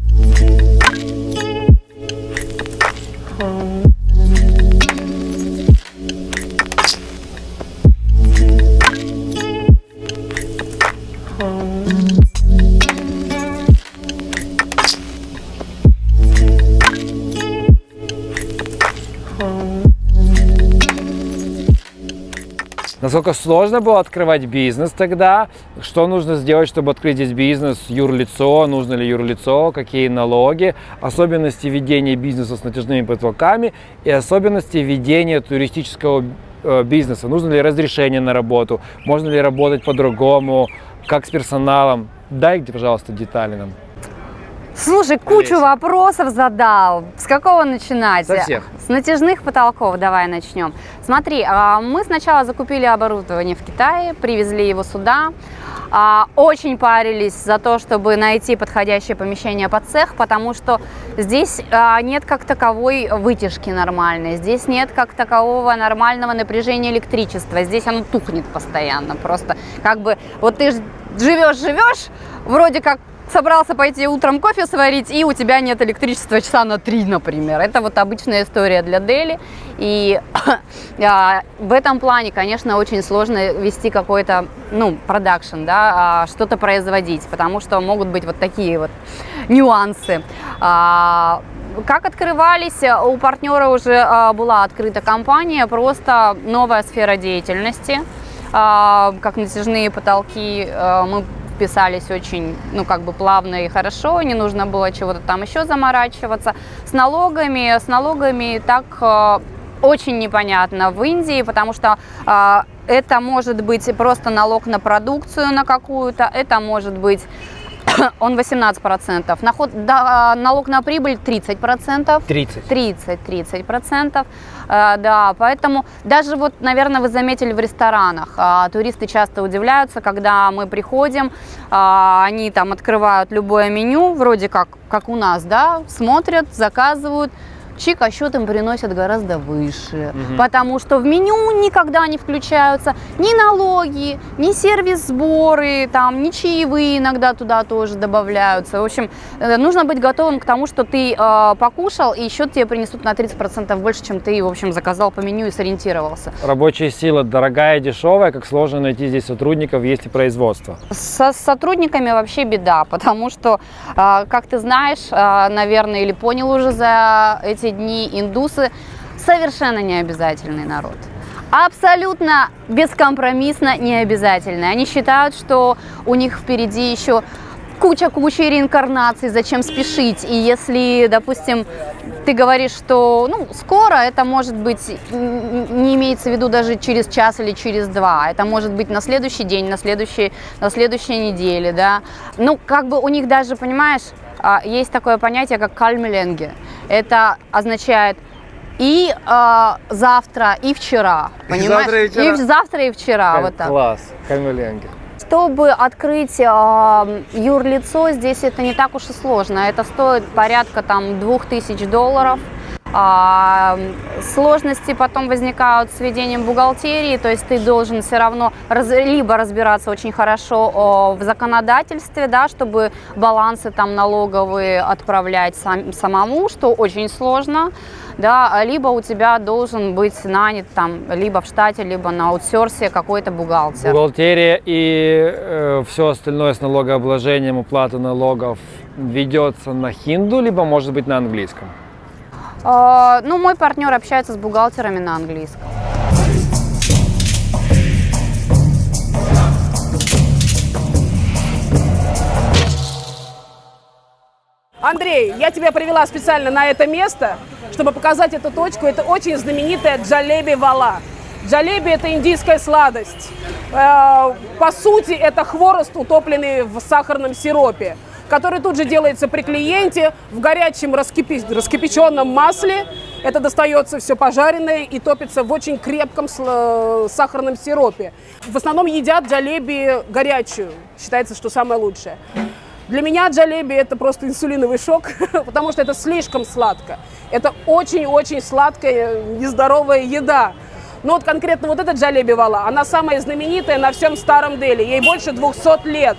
Speaker 5: Насколько сложно было открывать бизнес тогда? Что нужно сделать, чтобы открыть здесь бизнес? Юрлицо, нужно ли юрлицо, какие налоги, особенности ведения бизнеса с натяжными потолками и особенности ведения туристического бизнеса. Нужно ли разрешение на работу? Можно ли работать по-другому? Как с персоналом? Дайте, пожалуйста, детали нам.
Speaker 2: Слушай, кучу Олеся. вопросов задал. С какого начинать?
Speaker 5: Со всех.
Speaker 2: С натяжных потолков давай начнем. Смотри, мы сначала закупили оборудование в Китае, привезли его сюда. Очень парились за то, чтобы найти подходящее помещение под цех, потому что здесь нет как таковой вытяжки нормальной, здесь нет как такового нормального напряжения электричества, здесь оно тухнет постоянно. Просто как бы вот ты живешь-живешь, вроде как собрался пойти утром кофе сварить, и у тебя нет электричества часа на три, например. Это вот обычная история для Дели. И а, в этом плане, конечно, очень сложно вести какой-то, ну, продакшн, да, а, что-то производить, потому что могут быть вот такие вот нюансы. А, как открывались, у партнера уже а, была открыта компания, просто новая сфера деятельности, а, как натяжные потолки. А, мы писались очень, ну, как бы плавно и хорошо, не нужно было чего-то там еще заморачиваться. С налогами, с налогами так э, очень непонятно в Индии, потому что э, это может быть просто налог на продукцию на какую-то, это может быть он восемнадцать процентов, Наход, да, налог на прибыль тридцать процентов.
Speaker 5: тридцать.
Speaker 2: тридцать, тридцать процентов. Uh, да, поэтому даже вот, наверное, вы заметили в ресторанах, uh, туристы часто удивляются, когда мы приходим, uh, они там открывают любое меню, вроде как, как у нас, да, смотрят, заказывают. Чик, а счет им приносят гораздо выше, угу. потому что в меню никогда не включаются ни налоги, ни сервис-сборы, там, ни чаевые иногда туда тоже добавляются. В общем, нужно быть готовым к тому, что ты э, покушал, и счет тебе принесут на тридцать процентов больше, чем ты, в общем, заказал по меню и сориентировался.
Speaker 5: Рабочая сила дорогая, дешевая, как сложно найти здесь сотрудников, есть и производство?
Speaker 2: Со сотрудниками вообще беда, потому что, э, как ты знаешь, э, наверное, или понял уже за эти дни, индусы совершенно не обязательный народ. Абсолютно бескомпромиссно не обязательный. Они считают, что у них впереди еще куча-куча реинкарнаций, зачем спешить. И если, допустим, ты говоришь, что ну, скоро, это может быть, не имеется в виду даже через час или через два, это может быть на следующий день, на следующей, на следующей неделе, да. Ну, как бы у них даже, понимаешь, есть такое понятие, как кальмеленге. Это означает и э, завтра, и вчера. Понимаешь?
Speaker 5: Завтра и вчера.
Speaker 2: И завтра, и вчера.
Speaker 5: Как
Speaker 2: вот так.
Speaker 5: Класс, кальмеленге.
Speaker 2: Чтобы открыть э, юрлицо, здесь это не так уж и сложно. Это стоит порядка там двух тысяч долларов. А, сложности потом возникают с ведением бухгалтерии, то есть ты должен все равно раз, либо разбираться очень хорошо о, в законодательстве, да, чтобы балансы там налоговые отправлять сам, самому, что очень сложно, да, либо у тебя должен быть нанят там либо в штате, либо на аутсорсе какой-то бухгалтер.
Speaker 5: Бухгалтерия и э, все остальное с налогообложением, уплата налогов ведется на хинду, либо может быть на английском?
Speaker 2: Uh, ну, мой партнер общается с бухгалтерами на английском.
Speaker 3: Андрей, я тебя привела специально на это место, чтобы показать эту точку. Это очень знаменитая джалеби вала. Джалеби – это индийская сладость. По сути, это хворост, утопленный в сахарном сиропе, который тут же делается при клиенте в горячем раскипи... раскипяченном масле. Это достается все пожаренное и топится в очень крепком сахарном сиропе. В основном едят джалеби горячую. Считается, что самое лучшее. Для меня джалеби – это просто инсулиновый шок, потому что это слишком сладко. Это очень-очень сладкая, нездоровая еда. Но вот конкретно вот эта джалеби вала, она самая знаменитая на всем Старом Дели. Ей больше двухсот лет.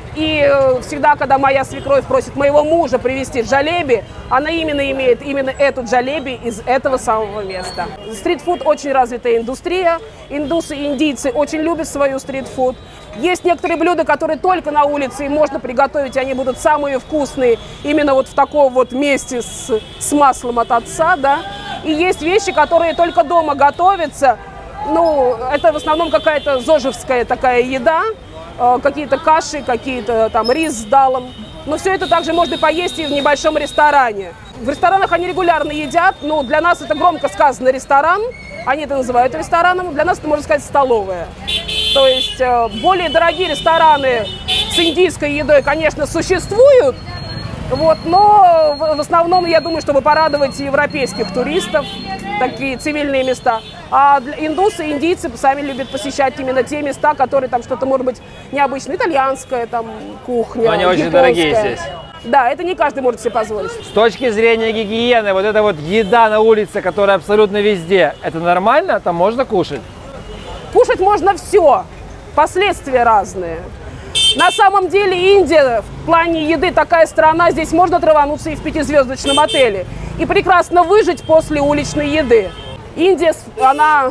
Speaker 3: И всегда, когда моя свекровь просит моего мужа привезти джалеби, она именно имеет именно эту джалеби из этого самого места. Стритфуд – очень развитая индустрия. Индусы и индийцы очень любят свою стритфуд. Есть некоторые блюда, которые только на улице и можно приготовить, и они будут самые вкусные именно вот в таком вот месте с, с маслом от отца, да. И есть вещи, которые только дома готовятся. Ну, это в основном какая-то зожевская такая еда. Какие-то каши, какие-то там рис с далом. Но все это также можно поесть и в небольшом ресторане. В ресторанах они регулярно едят, но для нас это громко сказано ресторан. Они это называют рестораном, для нас это, можно сказать, столовая. То есть более дорогие рестораны с индийской едой, конечно, существуют. Вот, но в основном, я думаю, чтобы порадовать европейских туристов, такие цивильные места. А индусы и индийцы сами любят посещать именно те места, которые там что-то, может быть, необычное. Итальянская там кухня,
Speaker 5: но они
Speaker 3: японская.
Speaker 5: Очень дорогие здесь.
Speaker 3: Да, это не каждый может себе позволить.
Speaker 5: С точки зрения гигиены, вот эта вот еда на улице, которая абсолютно везде, это нормально? Там можно кушать?
Speaker 3: Кушать можно все. Последствия разные. На самом деле Индия в плане еды такая страна, здесь можно травануться и в пятизвездочном отеле. И прекрасно выжить после уличной еды. Индия, она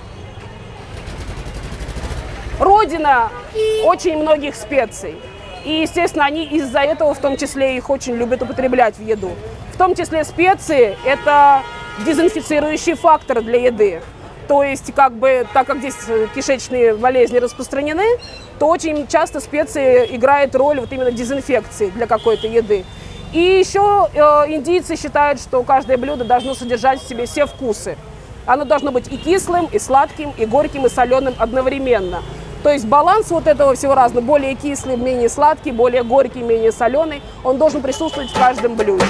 Speaker 3: родина очень многих специй. И, естественно, они из-за этого в том числе их очень любят употреблять в еду. В том числе специи – это дезинфицирующий фактор для еды. То есть, как бы, так как здесь кишечные болезни распространены, то очень часто специи играют роль вот именно дезинфекции для какой-то еды. И еще э, индийцы считают, что каждое блюдо должно содержать в себе все вкусы. Оно должно быть и кислым, и сладким, и горьким, и соленым одновременно. То есть баланс вот этого всего разного, более кислый, менее сладкий, более горький, менее соленый, он должен присутствовать в каждом блюде.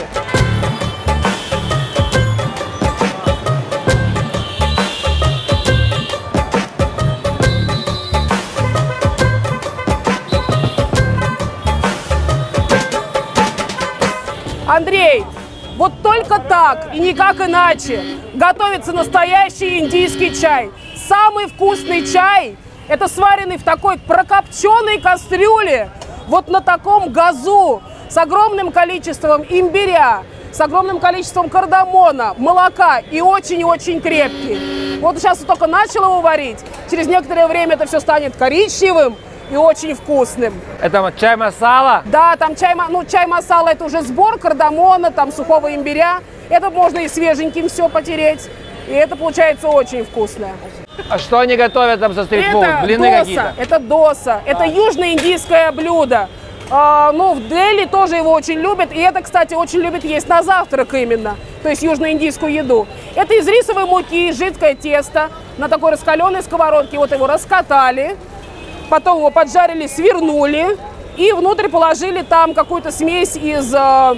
Speaker 3: Андрей, вот только так и никак иначе готовится настоящий индийский чай. Самый вкусный чай – это сваренный в такой прокопченной кастрюле, вот на таком газу, с огромным количеством имбиря, с огромным количеством кардамона, молока и очень-очень крепкий. Вот сейчас я только начал его варить, через некоторое время это все станет коричневым и очень вкусным.
Speaker 5: Это чай масала?
Speaker 3: Да, там чай, ну, чай масала – это уже сбор кардамона, там сухого имбиря. Это можно и свеженьким все потереть. И это получается очень вкусное.
Speaker 5: А что они готовят там за стритфуд? Блины какие-то?
Speaker 3: Это доса. Это южноиндийское блюдо. А, ну, в Дели тоже его очень любят. И это, кстати, очень любят есть на завтрак именно. То есть южноиндийскую еду. Это из рисовой муки, жидкое тесто на такой раскаленной сковородке. Вот его раскатали. Потом его поджарили, свернули. И внутрь положили там какую-то смесь из э,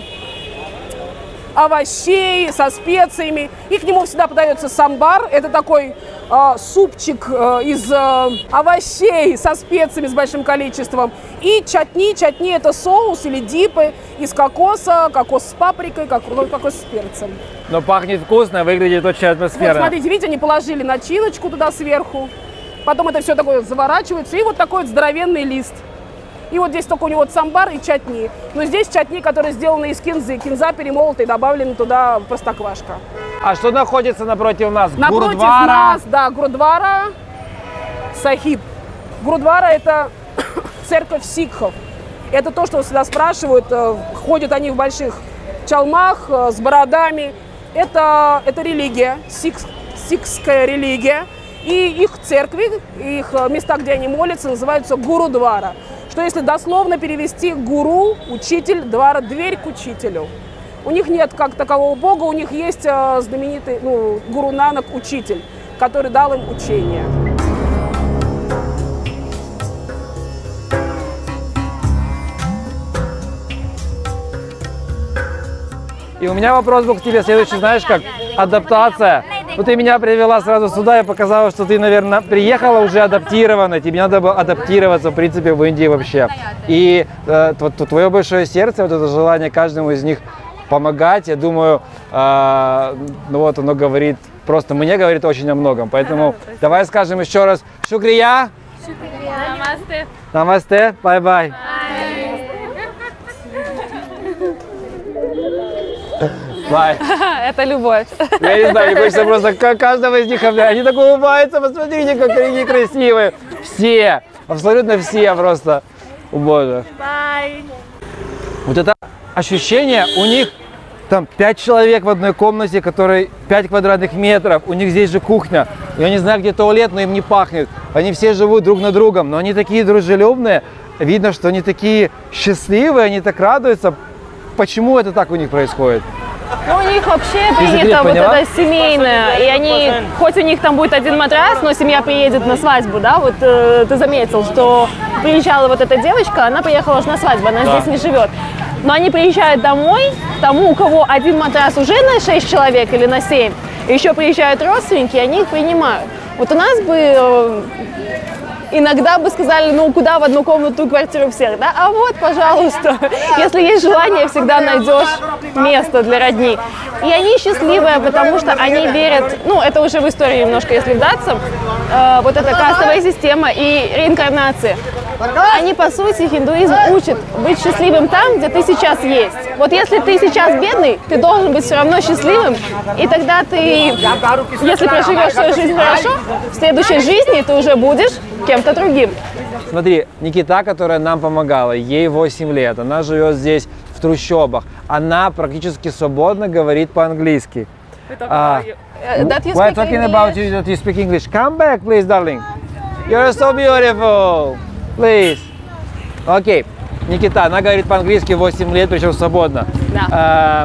Speaker 3: овощей со специями. И к нему всегда подается самбар. Это такой э, супчик э, из э, овощей со специями с большим количеством. И чатни. Чатни – это соус или дипы из кокоса, кокос с паприкой, кокос с перцем.
Speaker 5: Но пахнет вкусно, выглядит очень атмосферно.
Speaker 3: Вот, смотрите, видите, они положили начиночку туда сверху. Потом это все такое заворачивается. И вот такой вот здоровенный лист. И вот здесь только у него самбар и чатни. Но здесь чатни, которые сделаны из кинзы. Кинза перемолота и добавлена туда простоквашка.
Speaker 5: А что находится напротив нас?
Speaker 3: Напротив
Speaker 5: Гурудвара.
Speaker 3: нас, да, Гурудвара Сахиб. Гурудвара – это церковь сикхов. Это то, что всегда спрашивают. Ходят они в больших чалмах с бородами. Это, это религия, сикх, сикхская религия. И их церкви, их места, где они молятся, называются Гурудвара. Что если дословно перевести гуру, учитель, двара, дверь к учителю. У них нет как такового бога, у них есть знаменитый ну, Гуру Нанак, учитель, который дал им учение.
Speaker 5: И у меня вопрос был к тебе следующий, знаешь, как адаптация. Вот ты меня привела сразу сюда и показала, что ты, наверное, приехала уже адаптированная, тебе надо было адаптироваться, в принципе, в Индии вообще. И э, вот твое большое сердце, вот это желание каждому из них помогать, я думаю, э, ну вот оно говорит, просто мне говорит очень о многом. Поэтому давай скажем еще раз шукрия.
Speaker 4: Намасте.
Speaker 5: Намасте. Бай-бай. Бай.
Speaker 4: Это любовь.
Speaker 5: Я не знаю, мне хочется просто каждого из них обнять. Они так улыбаются, посмотрите, как они красивые. Все, абсолютно все просто. О, Боже.
Speaker 4: Bye.
Speaker 5: Вот это ощущение, у них там пять человек в одной комнате, которой пять квадратных метров. У них здесь же кухня. Я не знаю, где туалет, но им не пахнет. Они все живут друг на другом, но они такие дружелюбные. Видно, что они такие счастливые, они так радуются. Почему это так у них происходит?
Speaker 4: Ну, у них вообще принято вот это семейное, и они, хоть у них там будет один матрас, но семья приедет на свадьбу, да, вот э, ты заметил, что приезжала вот эта девочка, она приехала же на свадьбу, она да. здесь не живет, но они приезжают домой, тому, у кого один матрас уже на шесть человек или на семь, еще приезжают родственники, и они их принимают. Вот у нас бы... Э, Иногда бы сказали, ну куда в одну комнату квартиру всех, да? А вот, пожалуйста, если есть желание, всегда найдешь место для родни. И они счастливые, потому что они верят, ну это уже в историю немножко, если вдаться, э, вот эта кастовая система и реинкарнация. Они, по сути, хиндуизм учит быть счастливым там, где ты сейчас есть. Вот если ты сейчас бедный, ты должен быть все равно счастливым, и тогда ты, если проживешь свою жизнь хорошо, в следующей жизни ты уже будешь кем-то другим.
Speaker 5: Смотри, Никита, которая нам помогала, ей восемь лет, она живет здесь в трущобах, она практически свободно говорит по-английски. Uh, we're talking about you that you speak English. Come back, please, darling. You're so beautiful. Please. Окей. Okay. Никита, она говорит по-английски восемь лет, причем свободно.
Speaker 4: Да.
Speaker 5: Uh,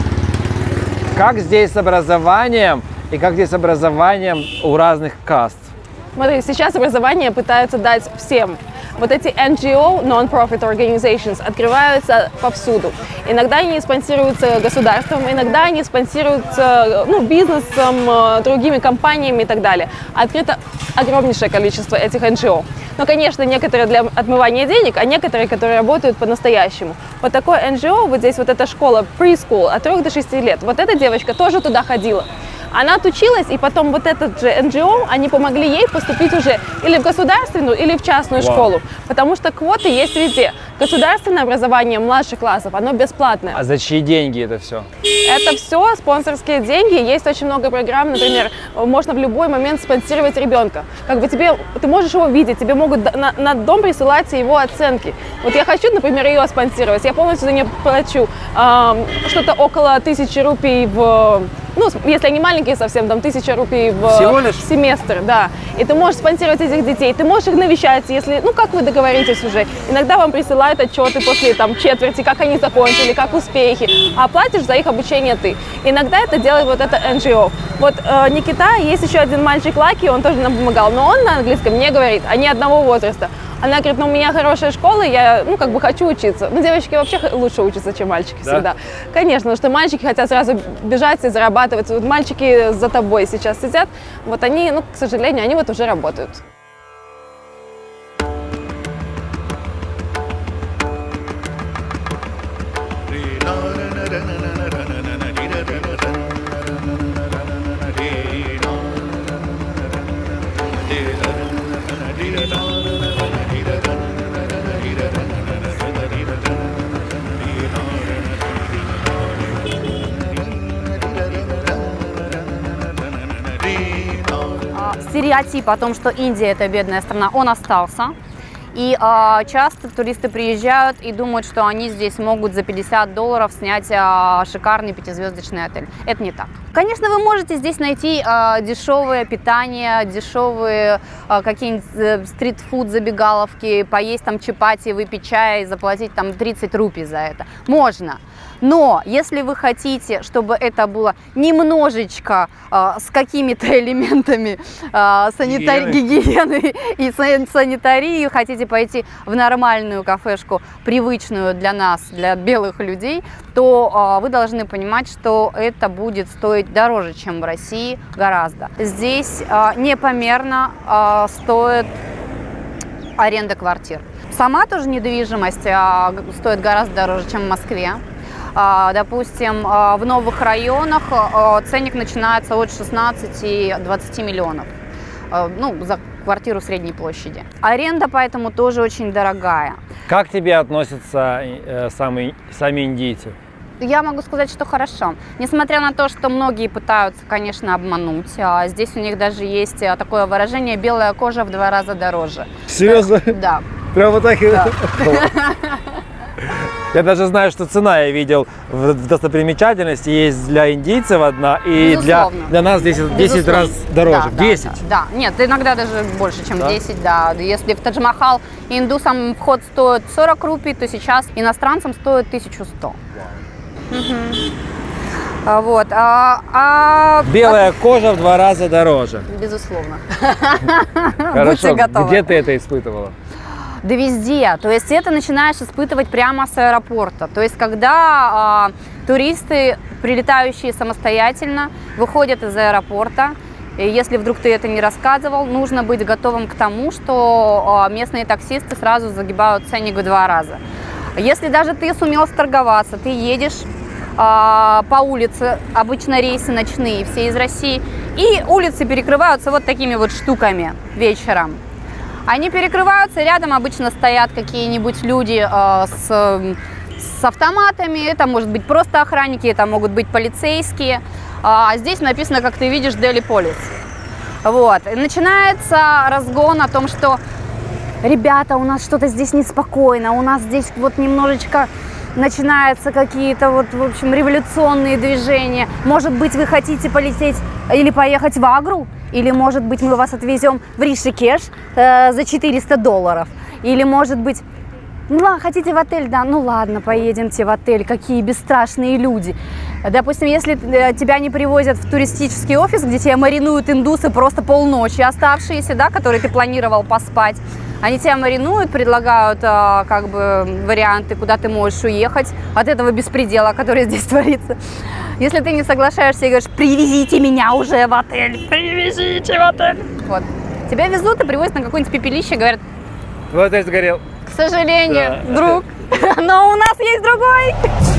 Speaker 5: как здесь с образованием и как здесь с образованием у разных каст?
Speaker 4: Смотри, сейчас образование пытаются дать всем. Вот эти эн джи о, non-profit organizations, открываются повсюду. Иногда они спонсируются государством, иногда они спонсируются ну, бизнесом, другими компаниями и так далее. Открыто огромнейшее количество этих эн джи о. Но, конечно, некоторые для отмывания денег, а некоторые, которые работают по-настоящему. Вот такой эн джи о, вот здесь вот эта школа preschool от трёх до шести лет. Вот эта девочка тоже туда ходила. Она отучилась, и потом вот этот же эн джи о, они помогли ей поступить уже или в государственную, или в частную wow. школу. Потому что квоты есть везде. Государственное образование младших классов, оно бесплатное.
Speaker 5: А за чьи деньги это все?
Speaker 4: Это все спонсорские деньги. Есть очень много программ, например, можно в любой момент спонсировать ребенка. Как бы тебе, ты можешь его видеть, тебе могут на, на дом присылать его оценки. Вот я хочу, например, ее спонсировать, я полностью за нее плачу э, что-то около тысячи рупий в... Ну, если они маленькие совсем, там тысяча рупий в
Speaker 5: Всего лишь?
Speaker 4: семестр, да. И ты можешь спонсировать этих детей, ты можешь их навещать, если, ну, как вы договоритесь уже. Иногда вам присылают отчеты после там четверти, как они закончили, как успехи, а платишь за их обучение ты. Иногда это делает вот это эн джи о. Вот э, Никита, есть еще один мальчик Лаки, он тоже нам помогал, но он на английском не говорит, они одного возраста. Она говорит, ну у меня хорошая школа, я, ну, как бы хочу учиться. Ну, девочки вообще лучше учатся, чем мальчики, да? Всегда. Конечно, потому что мальчики хотят сразу бежать и зарабатывать. Вот мальчики за тобой сейчас сидят, вот они, ну, к сожалению, они вот уже работают.
Speaker 2: Стереотип о том, что Индия – это бедная страна, он остался. И э, часто туристы приезжают и думают, что они здесь могут за пятьдесят долларов снять э, шикарный пятизвездочный отель. Это не так. Конечно, вы можете здесь найти э, дешевое питание, дешевые э, какие-нибудь э, стрит-фуд забегаловки, поесть там чапати, выпить чай, заплатить там тридцать рупий за это. Можно. Но если вы хотите, чтобы это было немножечко э, с какими-то элементами э, санитар... гигиены и санитарии, хотите пойти в нормальную кафешку, привычную для нас, для белых людей, то э, вы должны понимать, что это будет стоить дороже, чем в России, гораздо. Здесь э, непомерно э, стоит аренда квартир. Сама тоже недвижимость э, стоит гораздо дороже, чем в Москве. Допустим, в новых районах ценник начинается от шестнадцати-двадцати миллионов, ну, за квартиру средней площади. Аренда поэтому тоже очень дорогая.
Speaker 5: Как к тебе относятся э, сами, сами индийцы?
Speaker 2: Я могу сказать, что хорошо. Несмотря на то, что многие пытаются, конечно, обмануть, а здесь у них даже есть такое выражение «белая кожа в два раза дороже».
Speaker 5: Серьезно?
Speaker 2: Да.
Speaker 5: Прямо так и...
Speaker 2: Да.
Speaker 5: Я даже знаю, что цена, я видел, в достопримечательности есть для индийцев одна, и для, для нас десять, десять раз дороже.
Speaker 2: Да,
Speaker 5: десять?
Speaker 2: Да, да, нет, иногда даже больше, чем
Speaker 5: да? десять,
Speaker 2: да. Если в Тадж-Махал индусам вход стоит сорок рупий, то сейчас иностранцам стоит тысячу сто. Угу. Вот. А, а...
Speaker 5: Белая кожа в два раза дороже.
Speaker 2: Безусловно.
Speaker 5: Хорошо, где ты это испытывала?
Speaker 2: Да везде. То есть это начинаешь испытывать прямо с аэропорта. То есть когда э, туристы, прилетающие самостоятельно, выходят из аэропорта, и если вдруг ты это не рассказывал, нужно быть готовым к тому, что э, местные таксисты сразу загибают ценник в два раза. Если даже ты сумел сторговаться, ты едешь э, по улице, обычно рейсы ночные, все из России, и улицы перекрываются вот такими вот штуками вечером. Они перекрываются, рядом обычно стоят какие-нибудь люди э, с, с автоматами, это может быть просто охранники, это могут быть полицейские, а здесь написано, как ты видишь, Delhi Police. Вот. И начинается разгон о том, что ребята, у нас что-то здесь неспокойно, у нас здесь вот немножечко начинаются какие-то вот, в общем, революционные движения. Может быть, вы хотите полететь или поехать в Агру? Или, может быть, мы вас отвезем в Ришикеш э, за четыреста долларов. Или, может быть, ну ладно, хотите в отель? Да, ну ладно, поедемте в отель. Какие бесстрашные люди. Допустим, если тебя не привозят в туристический офис, где тебя маринуют индусы просто полночи, оставшиеся, да, которые ты планировал поспать, они тебя маринуют, предлагают а, как бы варианты, куда ты можешь уехать от этого беспредела, который здесь творится. Если ты не соглашаешься и говоришь, привезите меня уже в отель, привезите в отель. Вот. Тебя везут и привозят на какое-нибудь пепелище, говорят,
Speaker 5: вот отель сгорел.
Speaker 2: К сожалению,
Speaker 5: да.
Speaker 2: друг, но у нас есть другой.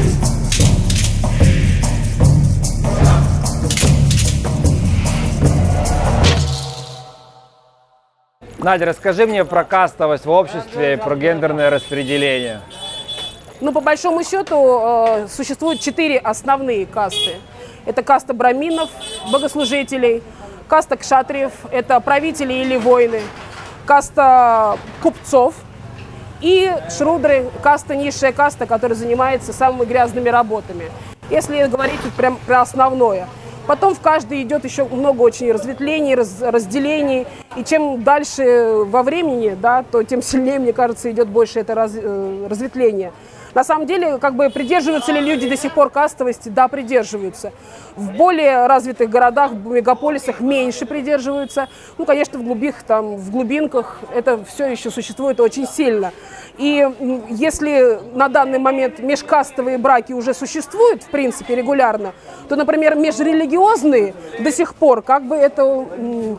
Speaker 5: Надя, расскажи мне про кастовость в обществе и про гендерное распределение.
Speaker 3: Ну, по большому счету, э, существует четыре основные касты. Это каста браминов, богослужителей, каста кшатриев, это правители или воины, каста купцов и шрудры, каста, низшая каста, которая занимается самыми грязными работами. Если говорить прям про основное. Потом в каждой идет еще много очень разветвлений, раз, разделений. И чем дальше во времени, да, то тем сильнее, мне кажется, идет больше это раз, э, разветвление. На самом деле, как бы придерживаются ли люди до сих пор кастовости? Да, придерживаются. В более развитых городах, в мегаполисах меньше придерживаются. Ну, конечно, в глубинах, там, в глубинках это все еще существует очень сильно. И если на данный момент межкастовые браки уже существуют, в принципе, регулярно, то, например, межрелигиозные до сих пор, как бы это,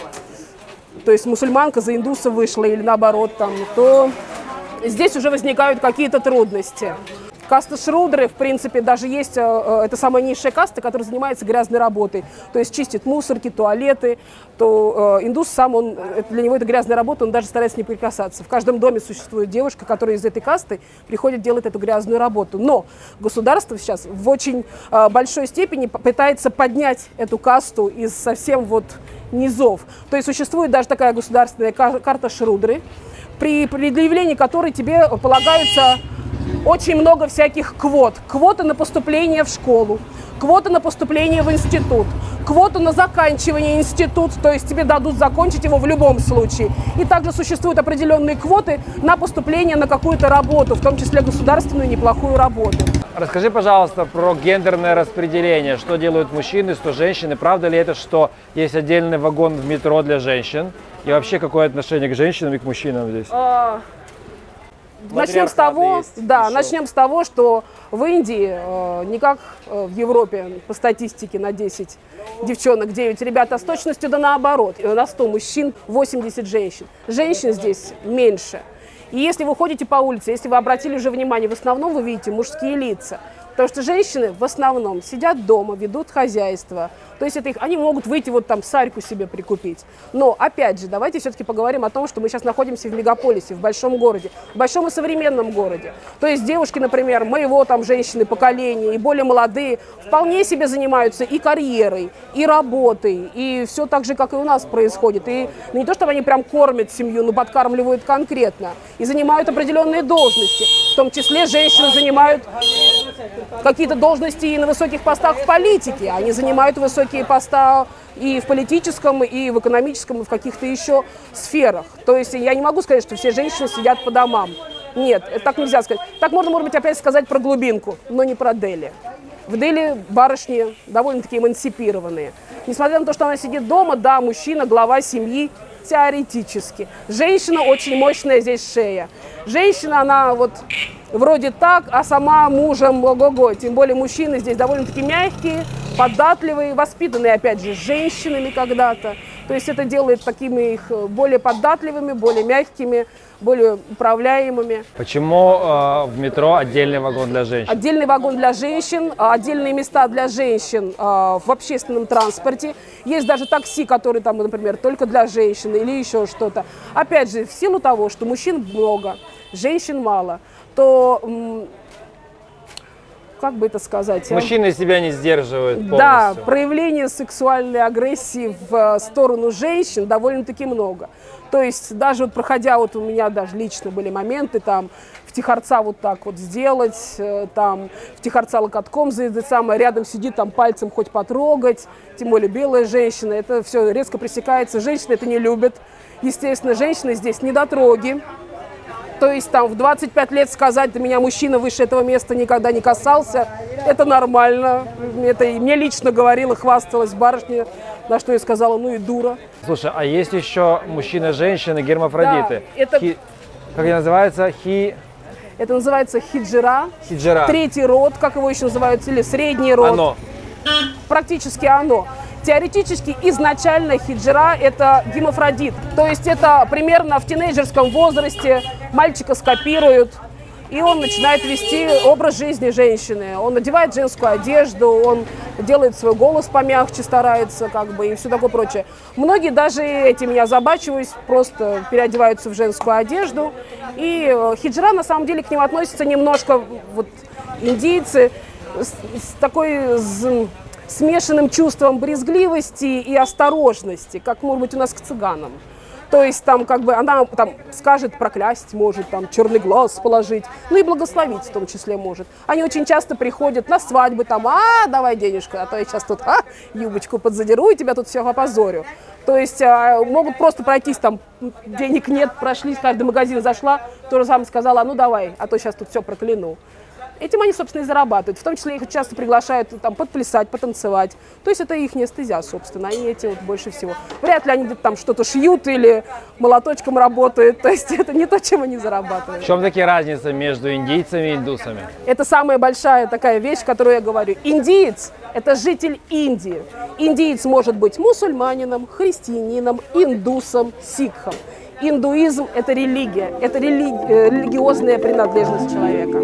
Speaker 3: то есть мусульманка за индуса вышла или наоборот, там, то здесь уже возникают какие-то трудности. Каста шрудеры, в принципе, даже есть, это самая низшая каста, которая занимается грязной работой, то есть чистит мусорки, туалеты, то индус сам, он, для него это грязная работа, он даже старается не прикасаться. В каждом доме существует девушка, которая из этой касты приходит делать эту грязную работу. Но государство сейчас в очень большой степени пытается поднять эту касту из совсем вот низов. То есть существует даже такая государственная карта шрудеры, при предъявлении которой тебе полагаются очень много всяких квот. Квоты на поступление в школу, квоты на поступление в институт, квоты на заканчивание института, то есть тебе дадут закончить его в любом случае. И также существуют определенные квоты на поступление на какую-то работу, в том числе государственную неплохую работу.
Speaker 5: Расскажи, пожалуйста, про гендерное распределение. Что делают мужчины, что женщины? Правда ли это, что есть отдельный вагон в метро для женщин? И вообще, какое отношение к женщинам и к мужчинам здесь?
Speaker 3: А... Начнем с того, да, начнем с того, что в Индии, э, не как э, в Европе, по статистике на десять девчонок девять ребят, а с точностью да наоборот. На сто мужчин восемьдесят женщин. Женщин здесь меньше. И если вы ходите по улице, если вы обратили уже внимание, в основном вы видите мужские лица. Потому что женщины в основном сидят дома, ведут хозяйство. То есть это их, они могут выйти вот там сарьку себе прикупить. Но опять же, давайте все-таки поговорим о том, что мы сейчас находимся в мегаполисе, в большом городе, в большом и современном городе. То есть девушки, например, моего там женщины поколения и более молодые, вполне себе занимаются и карьерой, и работой, и все так же, как и у нас происходит. И ну, не то, чтобы они прям кормят семью, но подкармливают конкретно. И занимают определенные должности. В том числе женщины занимают какие-то должности и на высоких постах в политике. Они занимают высокие поста и в политическом, и в экономическом, и в каких-то еще сферах. То есть я не могу сказать, что все женщины сидят по домам. Нет, это так нельзя сказать. Так можно, может быть, опять сказать про глубинку, но не про Дели. В Дели барышни довольно-таки эмансипированные. Несмотря на то, что она сидит дома, да, мужчина, глава семьи, теоретически. Женщина очень мощная здесь шея. Женщина, она вот вроде так, а сама мужем ого-го. Тем более мужчины здесь довольно-таки мягкие, податливые, воспитанные, опять же, женщинами когда-то. То есть это делает такими их более податливыми, более мягкими, более управляемыми.
Speaker 5: Почему э, в метро отдельный вагон для женщин?
Speaker 3: Отдельный вагон для женщин, отдельные места для женщин э, в общественном транспорте. Есть даже такси, которые там, например, только для женщин или еще что-то. Опять же, в силу того, что мужчин много, женщин мало, то... Как бы это сказать?
Speaker 5: Мужчины себя не сдерживают полностью.
Speaker 3: Да, проявление сексуальной агрессии в сторону женщин довольно-таки много. То есть даже вот проходя, вот у меня даже лично были моменты, там, втихарца вот так вот сделать, там, втихарца локотком заедать, самое, рядом сидит, там, пальцем хоть потрогать, тем более белая женщина, это все резко пресекается, женщины это не любят. Естественно, женщины здесь недотроги. То есть там в двадцать пять лет сказать, да меня мужчина выше этого места никогда не касался, это нормально. Это и мне лично говорила, хвасталась барышня, на что я сказала, ну и дура.
Speaker 5: Слушай, а есть еще мужчины-женщины, гермафродиты.
Speaker 3: Да, это...
Speaker 5: Хи... Как это называется? Хи...
Speaker 3: Это называется хиджира.
Speaker 5: Хиджира.
Speaker 3: Третий род, как его еще называют, или средний род.
Speaker 5: Оно.
Speaker 3: Практически оно. Теоретически изначально хиджира – это гермафродит. То есть это примерно в тинейджерском возрасте мальчика скопируют, и он начинает вести образ жизни женщины. Он надевает женскую одежду, он делает свой голос помягче, старается, как бы, и все такое прочее. Многие даже этим я озабачиваюсь, просто переодеваются в женскую одежду. И хиджира, на самом деле, к ним относятся немножко вот, индийцы с, с такой... С, смешанным чувством брезгливости и осторожности, как, может быть, у нас к цыганам. То есть там как бы она там скажет проклясть, может там черный глаз положить, ну и благословить в том числе может. Они очень часто приходят на свадьбы, там, а, давай денежку, а то я сейчас тут, а, юбочку подзадеру и тебя тут все опозорю. То есть а, могут просто пройтись, там, денег нет, прошли, в каждый магазин зашла, то же самое сказала, а ну давай, а то сейчас тут все прокляну. Этим они, собственно, и зарабатывают. В том числе их часто приглашают там подплясать, потанцевать. То есть это их стезя, собственно. Они эти вот больше всего. Вряд ли они где-то там что-то шьют или молоточком работают. То есть это не то, чем они зарабатывают.
Speaker 5: В чем такие разницы между индийцами и индусами?
Speaker 3: Это самая большая такая вещь, которую я говорю. Индиец – это житель Индии. Индиец может быть мусульманином, христианином, индусом, сикхом. Индуизм – это религия, это рели- религиозная принадлежность человека.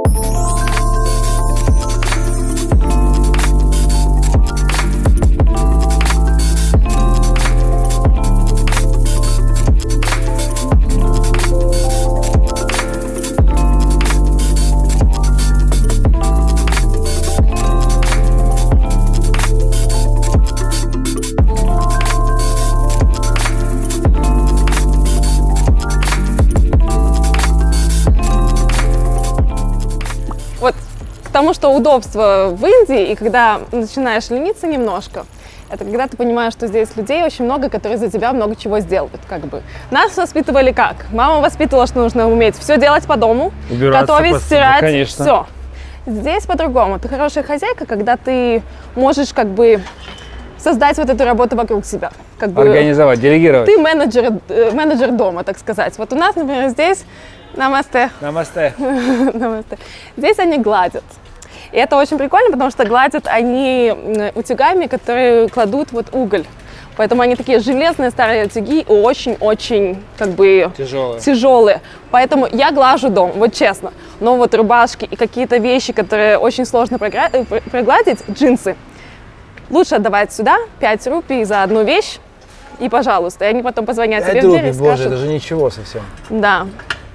Speaker 4: Вот потому что удобство в Индии, и когда начинаешь лениться немножко, это когда ты понимаешь, что здесь людей очень много, которые за тебя много чего сделают. Как бы. Нас воспитывали как? Мама воспитывала, что нужно уметь все делать по дому,
Speaker 5: убираться,
Speaker 4: готовить,
Speaker 5: по...
Speaker 4: стирать,
Speaker 5: ну, конечно.
Speaker 4: Все. Здесь по-другому. Ты хорошая хозяйка, когда ты можешь как бы создать вот эту работу вокруг себя. Как бы,
Speaker 5: организовать, делегировать.
Speaker 4: Ты менеджер, менеджер дома, так сказать. Вот у нас, например, здесь намасте.
Speaker 5: Намасте.
Speaker 4: Намасте. Здесь они гладят. И это очень прикольно, потому что гладят они утюгами, которые кладут вот уголь. Поэтому они такие железные старые утюги и очень-очень как бы
Speaker 5: тяжелые.
Speaker 4: тяжелые. Поэтому я глажу дом, вот честно. Но вот рубашки и какие-то вещи, которые очень сложно прогладить, джинсы, лучше отдавать сюда пять рупий за одну вещь. И, пожалуйста, и они потом позвонят тебе в дверь и скажут...
Speaker 5: Боже, это же ничего совсем.
Speaker 4: Да.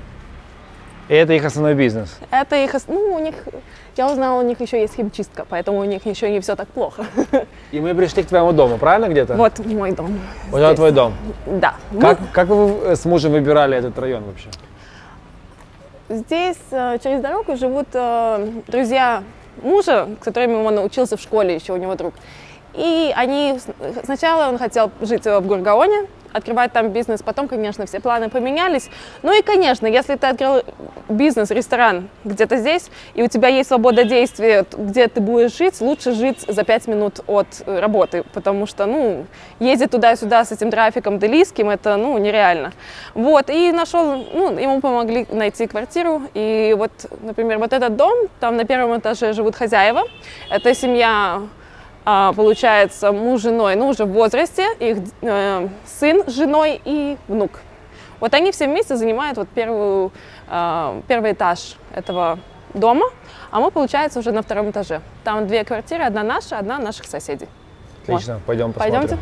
Speaker 5: И это их основной бизнес?
Speaker 4: Это их... Ну, у них... Я узнала, у них еще есть химчистка, поэтому у них еще не все так плохо.
Speaker 5: И мы пришли к твоему дому, правильно где-то?
Speaker 4: Вот мой дом.
Speaker 5: Вот это твой дом?
Speaker 4: Да.
Speaker 5: Как, как вы с мужем выбирали этот район вообще?
Speaker 4: Здесь через дорогу живут друзья мужа, с которыми он учился в школе, еще у него друг. И они, сначала он хотел жить в Гургаоне, открывать там бизнес, потом, конечно, все планы поменялись. Ну и, конечно, если ты открыл бизнес, ресторан где-то здесь, и у тебя есть свобода действия, где ты будешь жить, лучше жить за пять минут от работы, потому что, ну, ездить туда-сюда с этим трафиком делийским, это, ну, нереально. Вот, и нашел, ну, ему помогли найти квартиру, и вот, например, вот этот дом, там на первом этаже живут хозяева, это семья... Получается, муж с женой, ну, уже в возрасте, их э, сын с женой и внук. Вот они все вместе занимают вот первую, э, первый этаж этого дома, а мы, получается, уже на втором этаже. Там две квартиры, одна наша, одна наших соседей.
Speaker 5: Отлично, вот. Пойдем посмотрим.
Speaker 4: Пойдемте.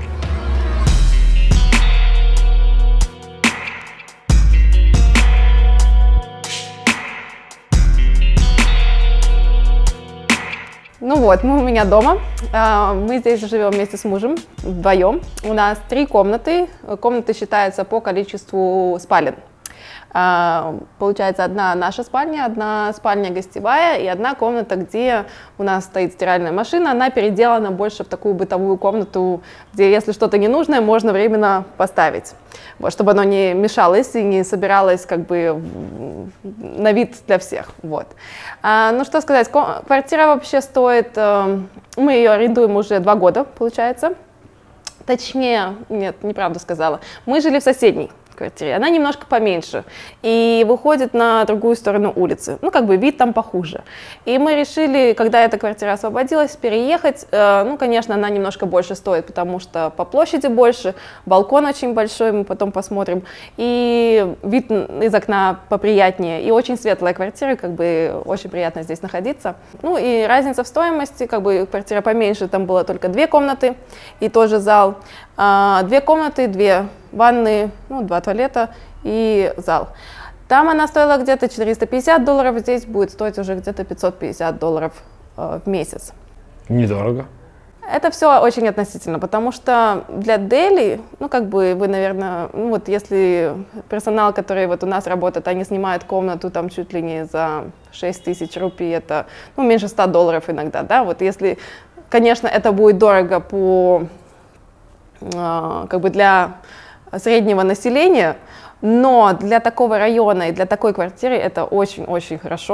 Speaker 4: Ну вот, мы у меня дома, мы здесь живем вместе с мужем, вдвоем. У нас три комнаты, комнаты считаются по количеству спален. Получается, одна наша спальня, одна спальня гостевая и одна комната, где у нас стоит стиральная машина. Она переделана больше в такую бытовую комнату, где, если что-то ненужное, можно временно поставить, вот, чтобы оно не мешалось и не собиралось как бы на вид для всех. Вот. А, ну что сказать, квартира вообще стоит, мы ее арендуем уже два года, получается. Точнее, нет, неправду сказала, мы жили в соседней квартире. Она немножко поменьше и выходит на другую сторону улицы. Ну, как бы вид там похуже. И мы решили, когда эта квартира освободилась, переехать. Ну, конечно, она немножко больше стоит, потому что по площади больше, балкон очень большой, мы потом посмотрим. И вид из окна поприятнее. И очень светлая квартира, как бы очень приятно здесь находиться. Ну, и разница в стоимости, как бы квартира поменьше, там было только две комнаты и тоже зал. Две комнаты, две ванны, ну, два туалета и зал. Там она стоила где-то четыреста пятьдесят долларов, здесь будет стоить уже где-то пятьсот пятьдесят долларов э, в месяц.
Speaker 5: Недорого.
Speaker 4: Это все очень относительно, потому что для Дели, ну, как бы вы, наверное, ну, вот если персонал, который вот у нас работает, они снимают комнату там чуть ли не за шесть тысяч рупий, это, ну, меньше ста долларов иногда, да, вот если, конечно, это будет дорого по, э, как бы для среднего населения, но для такого района и для такой квартиры это очень-очень хорошо,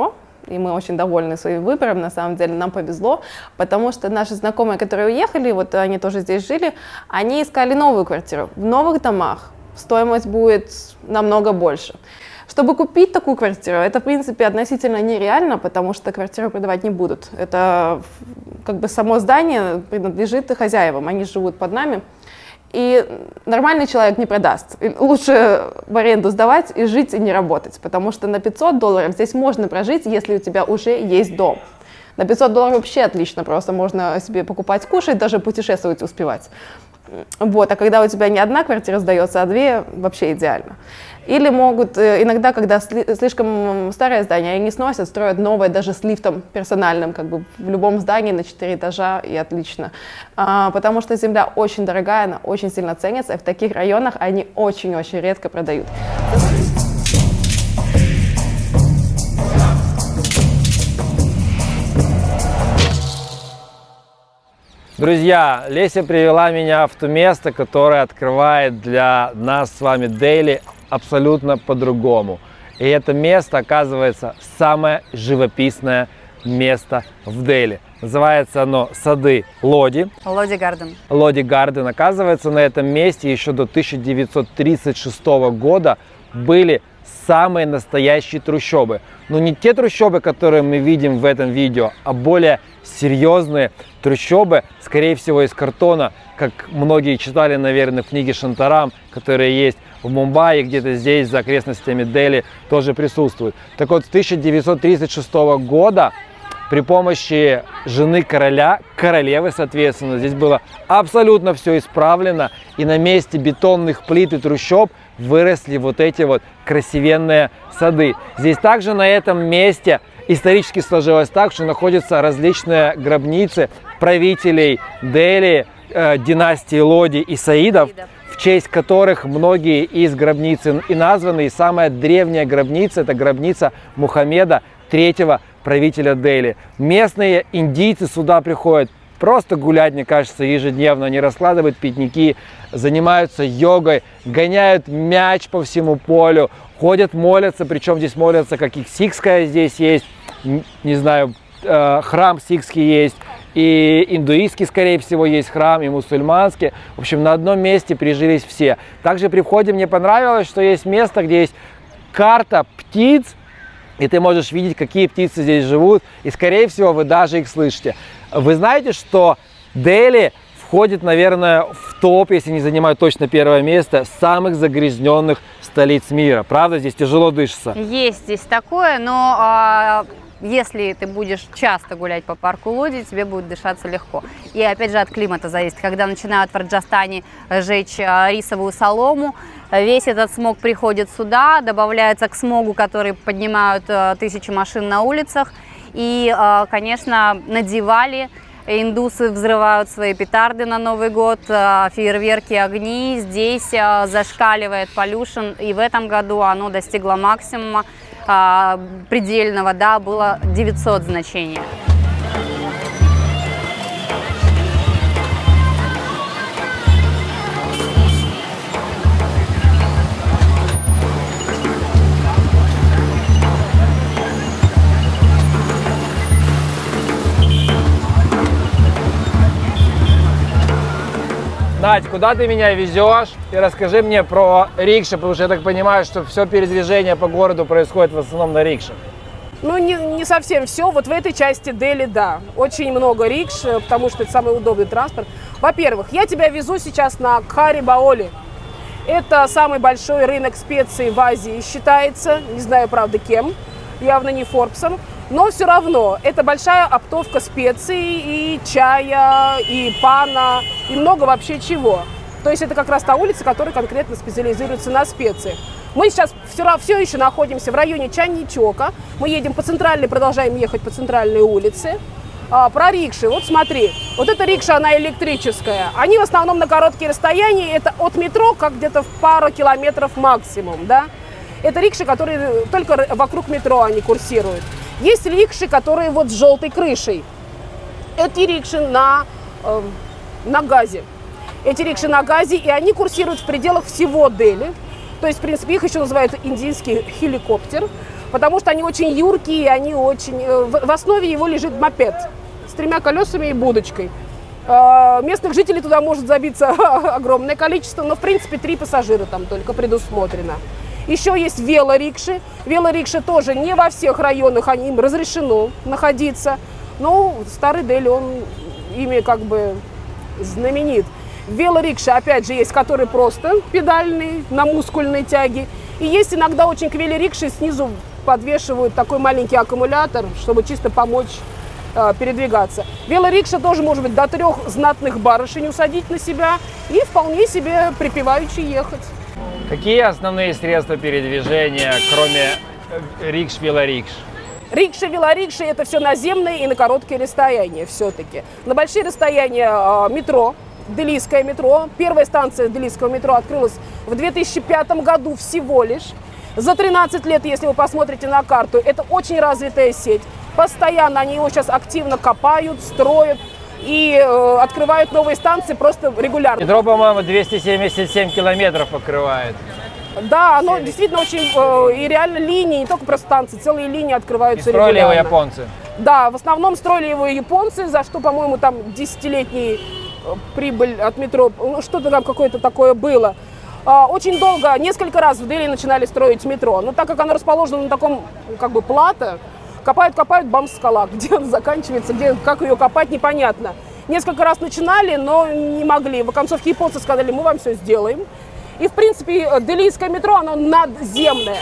Speaker 4: и мы очень довольны своим выбором, на самом деле нам повезло, потому что наши знакомые, которые уехали, вот они тоже здесь жили, они искали новую квартиру. В новых домах стоимость будет намного больше. Чтобы купить такую квартиру, это, в принципе, относительно нереально, потому что квартиру продавать не будут. Это как бы само здание принадлежит хозяевам, они живут под нами. И нормальный человек не продаст. Лучше в аренду сдавать и жить, и не работать, потому что на пятьсот долларов здесь можно прожить, если у тебя уже есть дом. На пятьсот долларов вообще отлично, просто можно себе покупать, кушать, даже путешествовать успевать. Вот, а когда у тебя не одна квартира сдается, а две, вообще идеально. Или могут, иногда, когда слишком старое здание, они не сносят, строят новое, даже с лифтом персональным, как бы в любом здании на четыре этажа, и отлично. А, потому что земля очень дорогая, она очень сильно ценится, и в таких районах они очень-очень редко продают.
Speaker 5: Друзья, Леся привела меня в то место, которое открывает для нас с вами Дели абсолютно по-другому. И это место, оказывается, самое живописное место в Дели. Называется оно Сады Лоди.
Speaker 2: Лоди Гарден.
Speaker 5: Лоди Гарден. Оказывается, на этом месте еще до тысяча девятьсот тридцать шестого года были самые настоящие трущобы. Но не те трущобы, которые мы видим в этом видео, а более серьезные трущобы, скорее всего, из картона, как многие читали, наверное, в книге Шантарам, которые есть в Мумбаи, где-то здесь, за окрестностями Дели, тоже присутствуют. Так вот, с тысяча девятьсот тридцать шестого года при помощи жены короля, королевы, соответственно, здесь было абсолютно все исправлено, и на месте бетонных плит и трущоб выросли вот эти вот красивенные сады. Здесь также на этом месте исторически сложилось так, что находятся различные гробницы правителей Дели, э, династии Лоди и Саидов, в честь которых многие из гробниц и названы. И самая древняя гробница – это гробница Мухаммеда, третьего правителя Дели. Местные индийцы сюда приходят просто гулять, мне кажется, ежедневно. Они раскладывают пикники, занимаются йогой, гоняют мяч по всему полю, ходят, молятся, причем здесь молятся, как и сикхская здесь есть, не знаю, храм сикхский есть, и индуистский, скорее всего, есть храм, и мусульманский. В общем, на одном месте прижились все. Также при входе мне понравилось, что есть место, где есть карта птиц, и ты можешь видеть, какие птицы здесь живут, и, скорее всего, вы даже их слышите. Вы знаете, что Дели входит, наверное, в топ, если не занимает точно первое место, самых загрязненных столиц мира. Правда, здесь тяжело дышится?
Speaker 2: Есть здесь такое, но а, если ты будешь часто гулять по парку Лоди, тебе будет дышаться легко. И опять же от климата зависит. Когда начинают в Раджастане жечь рисовую солому, весь этот смог приходит сюда, добавляется к смогу, который поднимают тысячи машин на улицах. И, конечно, на Дивали индусы взрывают свои петарды на Новый год, фейерверки, огни. Здесь зашкаливает полюшн, и в этом году оно достигло максимума предельного, да, было девятьсот значений.
Speaker 5: Надь, куда ты меня везешь? И расскажи мне про рикши, потому что я так понимаю, что все передвижение по городу происходит в основном на рикше.
Speaker 3: Ну, не, не совсем все. Вот в этой части Дели, да, очень много рикш, потому что это самый удобный транспорт. Во-первых, я тебя везу сейчас на Кхари-Баоли. Это самый большой рынок специй в Азии считается. Не знаю, правда, кем. Явно не Форбсом. Но все равно это большая оптовка специй, и чая, и пана, и много вообще чего. То есть это как раз та улица, которая конкретно специализируется на специях. Мы сейчас все, все еще находимся в районе Чанничока. Мы едем по центральной, продолжаем ехать по центральной улице. А, про рикши. Вот смотри, вот эта рикша, она электрическая. Они в основном на короткие расстояния, это от метро, как где-то в пару километров максимум, да. Это рикши, которые только вокруг метро они курсируют. Есть рикши, которые вот с желтой крышей. Эти рикши на, э, на газе. Эти рикши на газе, и они курсируют в пределах всего Дели. То есть, в принципе, их еще называют индийский хеликоптер. потому что они очень юркие, они очень... В основе его лежит мопед с тремя колесами и будочкой. Местных жителей туда может забиться огромное количество, но в принципе три пассажира там только предусмотрено. Еще есть велорикши. Велорикши тоже не во всех районах им разрешено находиться. Но старый Дели, он ими как бы знаменит. Велорикши, опять же, есть, которые просто педальные, на мускульной тяге. И есть иногда очень к велорикше снизу подвешивают такой маленький аккумулятор, чтобы чисто помочь э, передвигаться. Велорикша тоже может быть до трех знатных барышень усадить на себя и вполне себе припеваючи ехать.
Speaker 5: Какие основные средства передвижения, кроме рикш, велорикш?
Speaker 3: Рикши, велорикши – это все наземные и на короткие расстояния все-таки. На большие расстояния э, метро, Делийское метро. Первая станция Делийского метро открылась в две тысячи пятом году всего лишь. За тринадцать лет, если вы посмотрите на карту, это очень развитая сеть. Постоянно они его сейчас активно копают, строят и э, открывают новые станции просто регулярно.
Speaker 5: Метро, по-моему, двести семьдесят семь километров покрывает.
Speaker 3: Да, оно действительно очень, э, и реально линии, не только просто станции, целые линии открываются
Speaker 5: и строили
Speaker 3: регулярно.
Speaker 5: его японцы.
Speaker 3: Да, в основном строили его японцы, за что, по-моему, там десятилетний прибыль от метро, ну, что-то там какое-то такое было. А, очень долго, несколько раз в Дели начинали строить метро, но так как оно расположено на таком, как бы, плато, копают-копают, бам, скала, где она заканчивается, где, как ее копать, непонятно. Несколько раз начинали, но не могли. В концовке японцы сказали, мы вам все сделаем. И, в принципе, Делийское метро, оно надземное.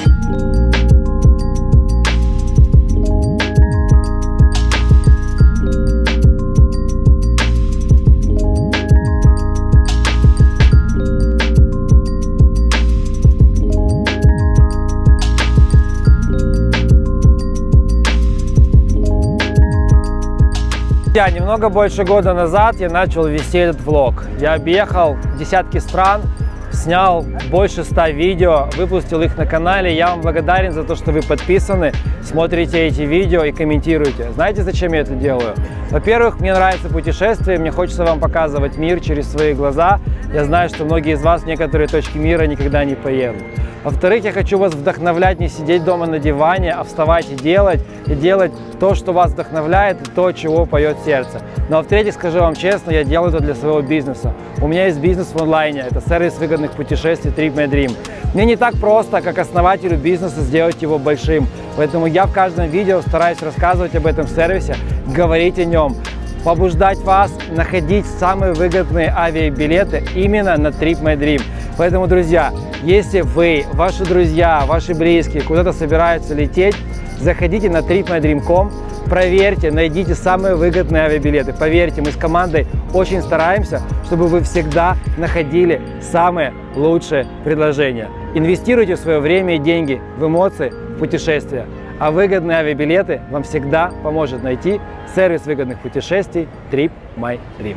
Speaker 5: Немного больше года назад я начал вести этот влог. Я объехал десятки стран, снял больше ста видео, выпустил их на канале. Я вам благодарен за то, что вы подписаны, смотрите эти видео и комментируете. Знаете, зачем я это делаю? Во-первых, мне нравится путешествие, мне хочется вам показывать мир через свои глаза. Я знаю, что многие из вас в некоторые точки мира никогда не поедут. Во-вторых, я хочу вас вдохновлять, не сидеть дома на диване, а вставать и делать, и делать то, что вас вдохновляет, и то, чего поет сердце. Ну а в-третьих, скажу вам честно, я делаю это для своего бизнеса. У меня есть бизнес в онлайне, это сервис выгодных путешествий Trip My Dream. Мне не так просто, как основателю бизнеса, сделать его большим, поэтому я в каждом видео стараюсь рассказывать об этом сервисе, говорить о нем, побуждать вас находить самые выгодные авиабилеты именно на Trip My Dream. Поэтому, друзья, если вы, ваши друзья, ваши близкие куда-то собираются лететь, заходите на трип май дрим точка ком, проверьте, найдите самые выгодные авиабилеты. Поверьте, мы с командой очень стараемся, чтобы вы всегда находили самые лучшие предложения. Инвестируйте свое время и деньги в эмоции, в путешествия. А выгодные авиабилеты вам всегда поможет найти сервис выгодных путешествий Trip My Dream.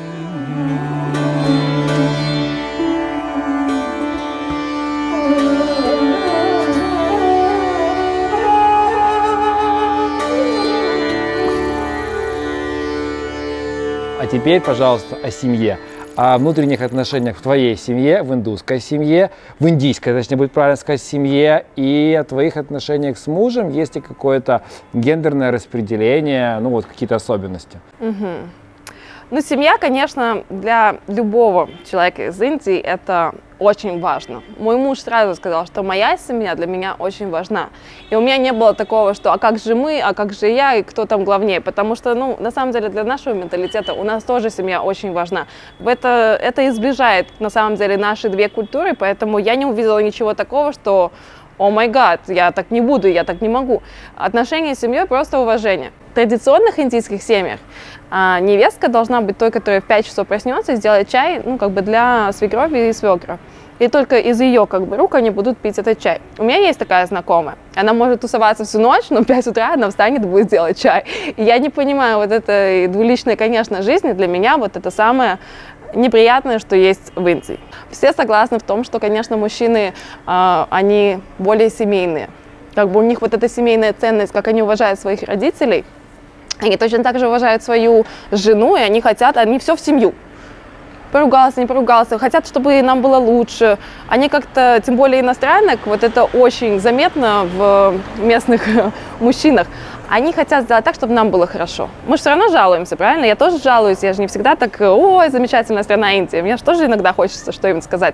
Speaker 5: А теперь, пожалуйста, о семье, о внутренних отношениях в твоей семье, в индусской семье, в индийской, точнее будет правильно сказать, семье, и о твоих отношениях с мужем. Есть ли какое-то гендерное распределение, ну вот какие-то особенности?
Speaker 4: Угу. Ну, семья, конечно, для любого человека из Индии это очень важно. Мой муж сразу сказал, что моя семья для меня очень важна. И у меня не было такого, что а как же мы, а как же я, и кто там главнее. Потому что, ну, на самом деле, для нашего менталитета у нас тоже семья очень важна. Это, это и сближает, на самом деле, наши две культуры, поэтому я не увидела ничего такого, что о май гад, я так не буду, я так не могу. Отношения с семьей просто уважение. В традиционных индийских семьях а, невестка должна быть той, которая в пять часов проснется и сделает чай, ну, как бы для свекрови и свекра. И только из ее, как бы, рук они будут пить этот чай. У меня есть такая знакомая. Она может тусоваться всю ночь, но в пять утра она встанет и будет делать чай. И я не понимаю вот этой двуличной, конечно, жизни. Для меня вот это самое неприятное, что есть в Индии. Все согласны в том, что, конечно, мужчины, э, они более семейные. Как бы у них вот эта семейная ценность, как они уважают своих родителей, они точно так же уважают свою жену, и они хотят, они все в семью. поругался, не поругался, хотят, чтобы нам было лучше. Они как-то, тем более иностранок, вот это очень заметно в местных мужчинах. Они хотят сделать так, чтобы нам было хорошо. Мы же все равно жалуемся, правильно? Я тоже жалуюсь, я же не всегда так, ой, замечательная страна Индия. Мне же тоже иногда хочется что-нибудь сказать.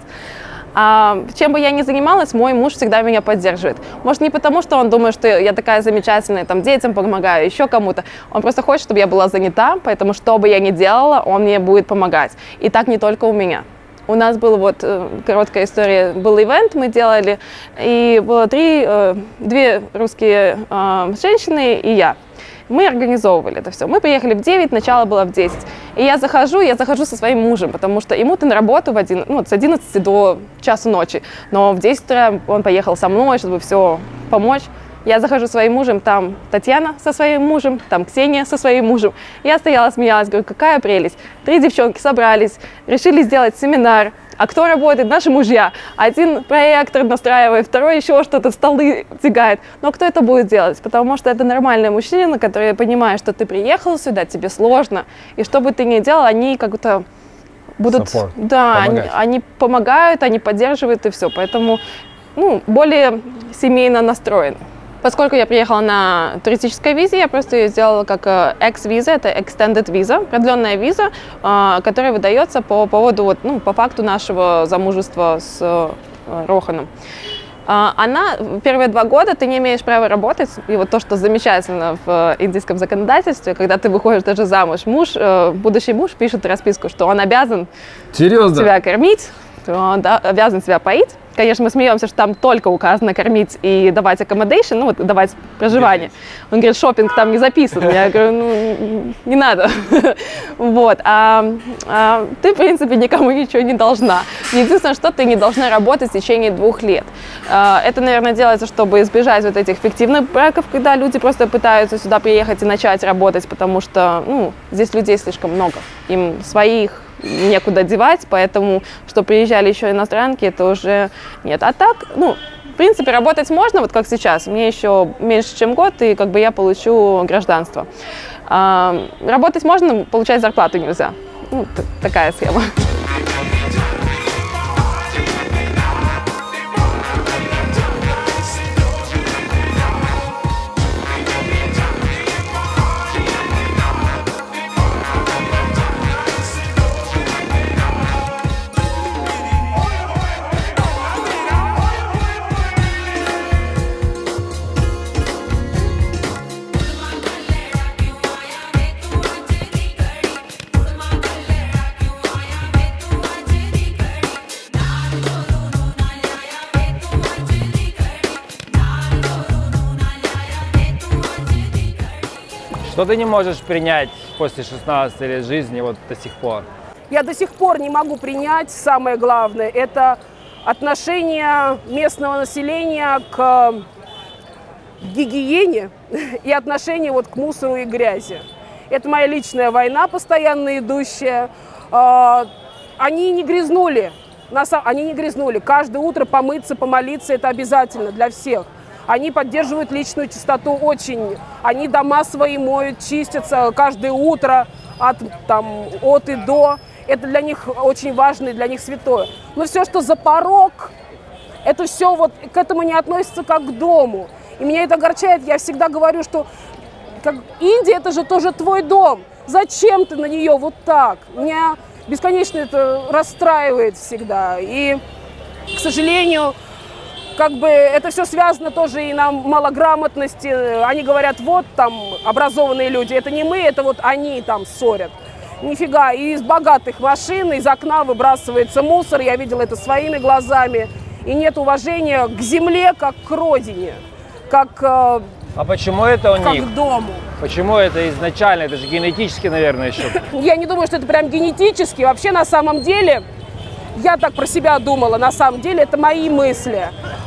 Speaker 4: А чем бы я ни занималась, мой муж всегда меня поддерживает. Может, не потому, что он думает, что я такая замечательная, там, детям помогаю, еще кому-то. Он просто хочет, чтобы я была занята, поэтому что бы я ни делала, он мне будет помогать. И так не только у меня. У нас была вот короткая история, был ивент, мы делали, и было три, две русские женщины и я. Мы организовывали это все. Мы приехали в девять, начало было в десять. И я захожу, я захожу со своим мужем, потому что ему-то на работу в один, ну, с одиннадцати до часу ночи. Но в десять утра он поехал со мной, чтобы все помочь. Я захожу со своим мужем, там Татьяна со своим мужем, там Ксения со своим мужем. Я стояла, смеялась, говорю, какая прелесть. Три девчонки собрались, решили сделать семинар. А кто работает? Наши мужья. Один проектор настраивает, второй еще что-то, столы тягает. Но кто это будет делать? Потому что это нормальные мужчины, которые понимают, что ты приехал сюда, тебе сложно. И что бы ты ни делал, они как-то будут...
Speaker 9: Support.
Speaker 4: Да, они, они помогают, они поддерживают и все. Поэтому ну, более семейно настроены. Поскольку я приехала на туристической визе, я просто ее сделала как X-виза, это Extended виза, продленная виза, которая выдается по поводу, вот, ну, по факту нашего замужества с Роханом. Она, первые два года ты не имеешь права работать, и вот то, что замечательно в индийском законодательстве, когда ты выходишь даже замуж, муж, будущий муж пишет расписку, что он обязан
Speaker 9: Серьезно?
Speaker 4: тебя кормить, он обязан тебя поить. Конечно, мы смеемся, что там только указано кормить и давать accommodation, ну вот давать проживание. Он говорит, шопинг там не записан. Я говорю, ну не надо. Вот. А, а ты, в принципе, никому ничего не должна. Единственное, что ты не должна работать в течение двух лет. А, это, наверное, делается, чтобы избежать вот этих фиктивных браков, когда люди просто пытаются сюда приехать и начать работать, потому что ну, здесь людей слишком много. Им своих некуда девать, поэтому, что приезжали еще иностранки, это уже нет. А так, ну, в принципе, работать можно, вот как сейчас. Мне еще меньше, чем год, и как бы я получу гражданство. А, работать можно, получать зарплату нельзя. Ну, такая схема.
Speaker 5: Что ты не можешь принять после шестнадцати лет жизни вот до сих пор?
Speaker 3: Я до сих пор не могу принять, самое главное, это отношение местного населения к гигиене и отношение вот к мусору и грязи. Это моя личная война, постоянно идущая. Они не грязнули, они не грязнули. Каждое утро помыться, помолиться – это обязательно для всех. Они поддерживают личную чистоту очень. Они дома свои моют, чистятся каждое утро от, там, от и до. Это для них очень важно и для них святое. Но все, что за порог, это все вот к этому не относится как к дому. И меня это огорчает. Я всегда говорю, что как, Индия – это же тоже твой дом. Зачем ты на нее вот так? Меня бесконечно это расстраивает всегда. И, к сожалению, как бы это все связано тоже и на малограмотности. Они говорят, вот там образованные люди, это не мы, это вот они там ссорят. Нифига, и из богатых машин, из окна выбрасывается мусор, я видела это своими глазами. И нет уважения к земле, как к родине, как,
Speaker 5: а почему это у
Speaker 3: как
Speaker 5: них?
Speaker 3: к дому.
Speaker 5: Почему это изначально? Это же генетически, наверное, еще.
Speaker 3: Я не думаю, что это прям генетически. Вообще, на самом деле, я так про себя думала, на самом деле, это мои мысли.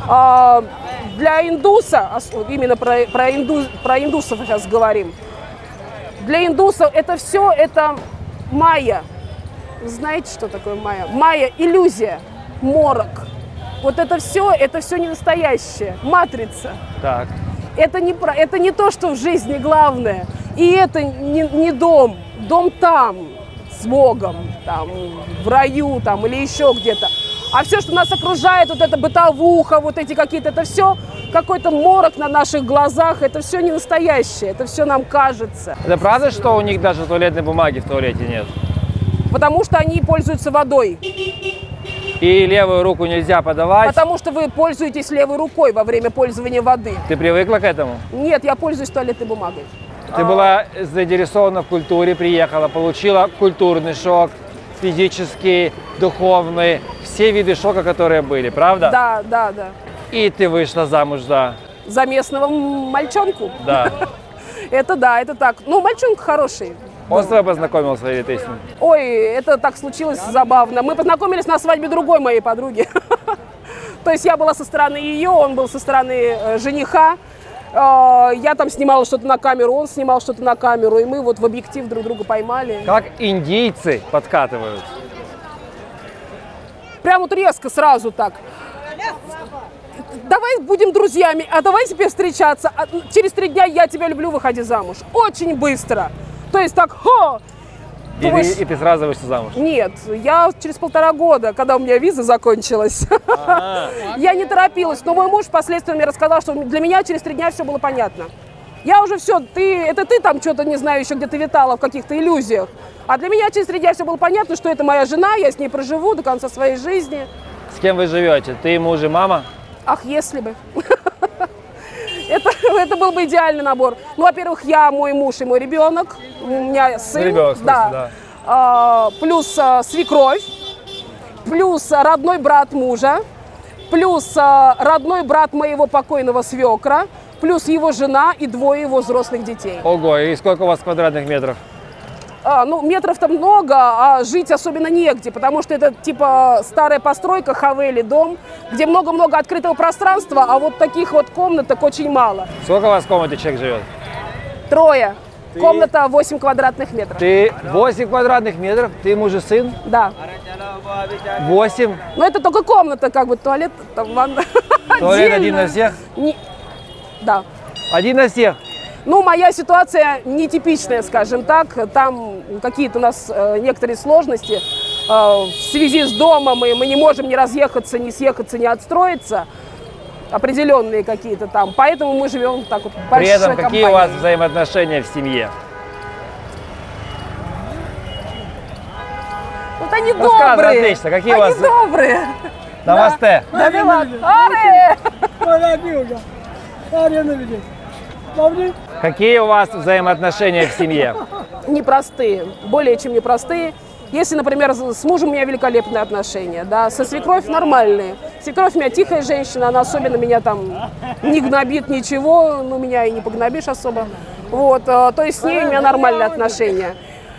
Speaker 3: Для индуса, именно про, про, инду, про индусов сейчас говорим, для индусов это все, это майя. Знаете, что такое майя? Майя – иллюзия, морок. Вот это все, это все не настоящее, матрица.
Speaker 5: Так.
Speaker 3: Это не, про, это не то, что в жизни главное. И это не, не дом, дом там, с Богом, там, в раю там, или еще где-то. А все, что нас окружает, вот эта бытовуха, вот эти какие-то, это все какой-то морок на наших глазах, это все не настоящее, это все нам кажется.
Speaker 5: Это правда, что у них даже туалетной бумаги в туалете нет?
Speaker 3: Потому что они пользуются водой.
Speaker 5: И левую руку нельзя подавать?
Speaker 3: Потому что вы пользуетесь левой рукой во время пользования воды.
Speaker 5: Ты привыкла к этому?
Speaker 3: Нет, я пользуюсь туалетной бумагой.
Speaker 5: Ты была заинтересована в культуре, приехала, получила культурный шок, физический, духовный, все виды шока, которые были, правда?
Speaker 3: Да, да, да.
Speaker 5: И ты вышла замуж, да?
Speaker 3: За местного мальчонку?
Speaker 5: Да.
Speaker 3: Это да, это так. Ну, мальчонка хороший.
Speaker 5: Он с тобой познакомился или ты с ним?
Speaker 3: Ой, это так случилось забавно. Мы познакомились на свадьбе другой моей подруги. То есть я была со стороны ее, он был со стороны жениха. Я там снимала что-то на камеру, он снимал что-то на камеру, и мы вот в объектив друг друга поймали.
Speaker 5: Как индийцы подкатывают?
Speaker 3: Прям вот резко, сразу так. Давай будем друзьями, а давай теперь встречаться. Через три дня я тебя люблю, выходи замуж. Очень быстро. То есть так, хо!
Speaker 5: И, ты, и ты сразу вышла замуж?
Speaker 3: Нет, я через полтора года, когда у меня виза закончилась, а-а-а. я не торопилась. Но мой муж впоследствии мне рассказал, что для меня через три дня все было понятно. Я уже все, ты, это ты там что-то, не знаю, еще где-то витала в каких-то иллюзиях. А для меня через три дня все было понятно, что это моя жена, я с ней проживу до конца своей жизни.
Speaker 5: С кем вы живете? Ты, муж и мама?
Speaker 3: Ах, если бы. Это, это был бы идеальный набор. Ну, во-первых, я, мой муж и мой ребенок. У меня сын.
Speaker 5: Ребенок,
Speaker 3: да.
Speaker 5: да.
Speaker 3: А, плюс а, свекровь. Плюс а, родной брат мужа. Плюс а, родной брат моего покойного свекра. Плюс его жена и двое его взрослых детей.
Speaker 5: Ого, и сколько у вас квадратных метров?
Speaker 3: А, ну, метров-то много, а жить особенно негде, потому что это типа старая постройка, хавели, дом, где много-много открытого пространства, а вот таких вот комнаток очень мало.
Speaker 5: Сколько у вас в комнате человек живет?
Speaker 3: Трое.
Speaker 5: Ты...
Speaker 3: Комната восемь квадратных метров.
Speaker 5: Ты восемь квадратных метров? Ты муж и сын?
Speaker 3: Да.
Speaker 5: восемь?
Speaker 3: Но это только комната, как бы туалет, там ванна.
Speaker 5: Туалет один на всех?
Speaker 3: Не... Да.
Speaker 5: Один на всех?
Speaker 3: Ну, моя ситуация нетипичная, скажем так. Там какие-то у нас э, некоторые сложности э, в связи с домом, и мы не можем ни разъехаться, ни съехаться, ни отстроиться. Определенные какие-то там. Поэтому мы живем так вот большой
Speaker 5: При этом
Speaker 3: компанией.
Speaker 5: какие у вас взаимоотношения в семье?
Speaker 3: Вот они
Speaker 5: Рассказывай,
Speaker 3: добрые.
Speaker 5: отлично. Какие
Speaker 3: они
Speaker 5: у вас...
Speaker 3: добрые.
Speaker 5: Намасте.
Speaker 3: Да,
Speaker 5: Какие у вас взаимоотношения в семье?
Speaker 3: Непростые, более чем непростые. Если, например, с мужем у меня великолепные отношения, да, со свекровь нормальные. Свекровь у меня тихая женщина, она особенно меня там не гнобит ничего, ну, меня и не погнобишь особо. Вот, то есть с ней у меня нормальные отношения.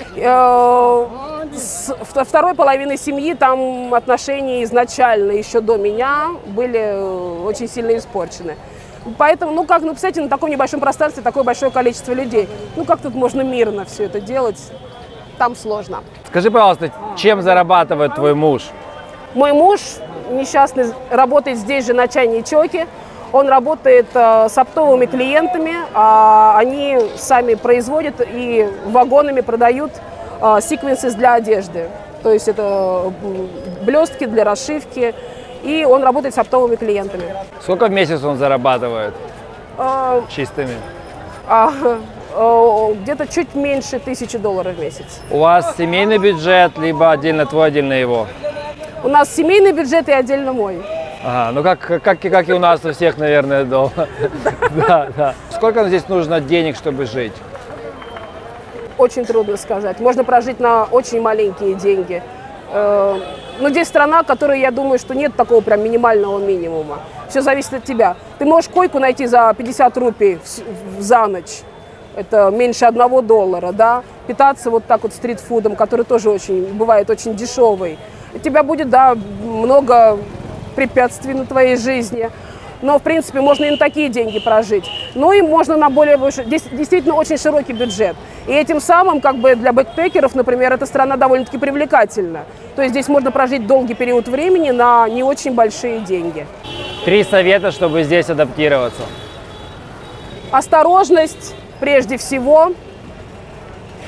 Speaker 3: С второй половиной семьи там отношения изначально, еще до меня, были очень сильно испорчены. Поэтому, ну как, ну, представьте, на таком небольшом пространстве такое большое количество людей. Ну как тут можно мирно все это делать? Там сложно.
Speaker 5: Скажи, пожалуйста, чем зарабатывает твой муж?
Speaker 3: Мой муж несчастный работает здесь же на чайной чоке. Он работает э, с оптовыми клиентами. А они сами производят и вагонами продают э, секвенсы для одежды. То есть это блестки для расшивки. И он работает с оптовыми клиентами.
Speaker 5: Сколько в месяц он зарабатывает
Speaker 3: А,
Speaker 5: чистыми?
Speaker 3: а, а, где-то чуть меньше тысячи долларов в месяц.
Speaker 5: У вас семейный бюджет, либо отдельно твой, отдельно его?
Speaker 3: У нас семейный бюджет и отдельно мой.
Speaker 5: Ага, ну как, как, как и у нас у всех, наверное, дома. Да, да. Сколько здесь нужно денег, чтобы жить?
Speaker 3: Очень трудно сказать. Можно прожить на очень маленькие деньги. Но здесь страна, в которой, я думаю, что нет такого прям минимального минимума. Все зависит от тебя. Ты можешь койку найти за пятьдесят рупий за ночь. Это меньше одного доллара, да. Питаться вот так вот стритфудом, который тоже очень, бывает очень дешевый. У тебя будет, да, много препятствий на твоей жизни. Но, в принципе, можно и на такие деньги прожить. Ну и можно на более выше. Здесь действительно очень широкий бюджет. И этим самым, как бы для бэкпекеров, например, эта страна довольно-таки привлекательна. То есть здесь можно прожить долгий период времени на не очень большие деньги.
Speaker 5: Три совета, чтобы здесь адаптироваться.
Speaker 3: Осторожность, прежде всего.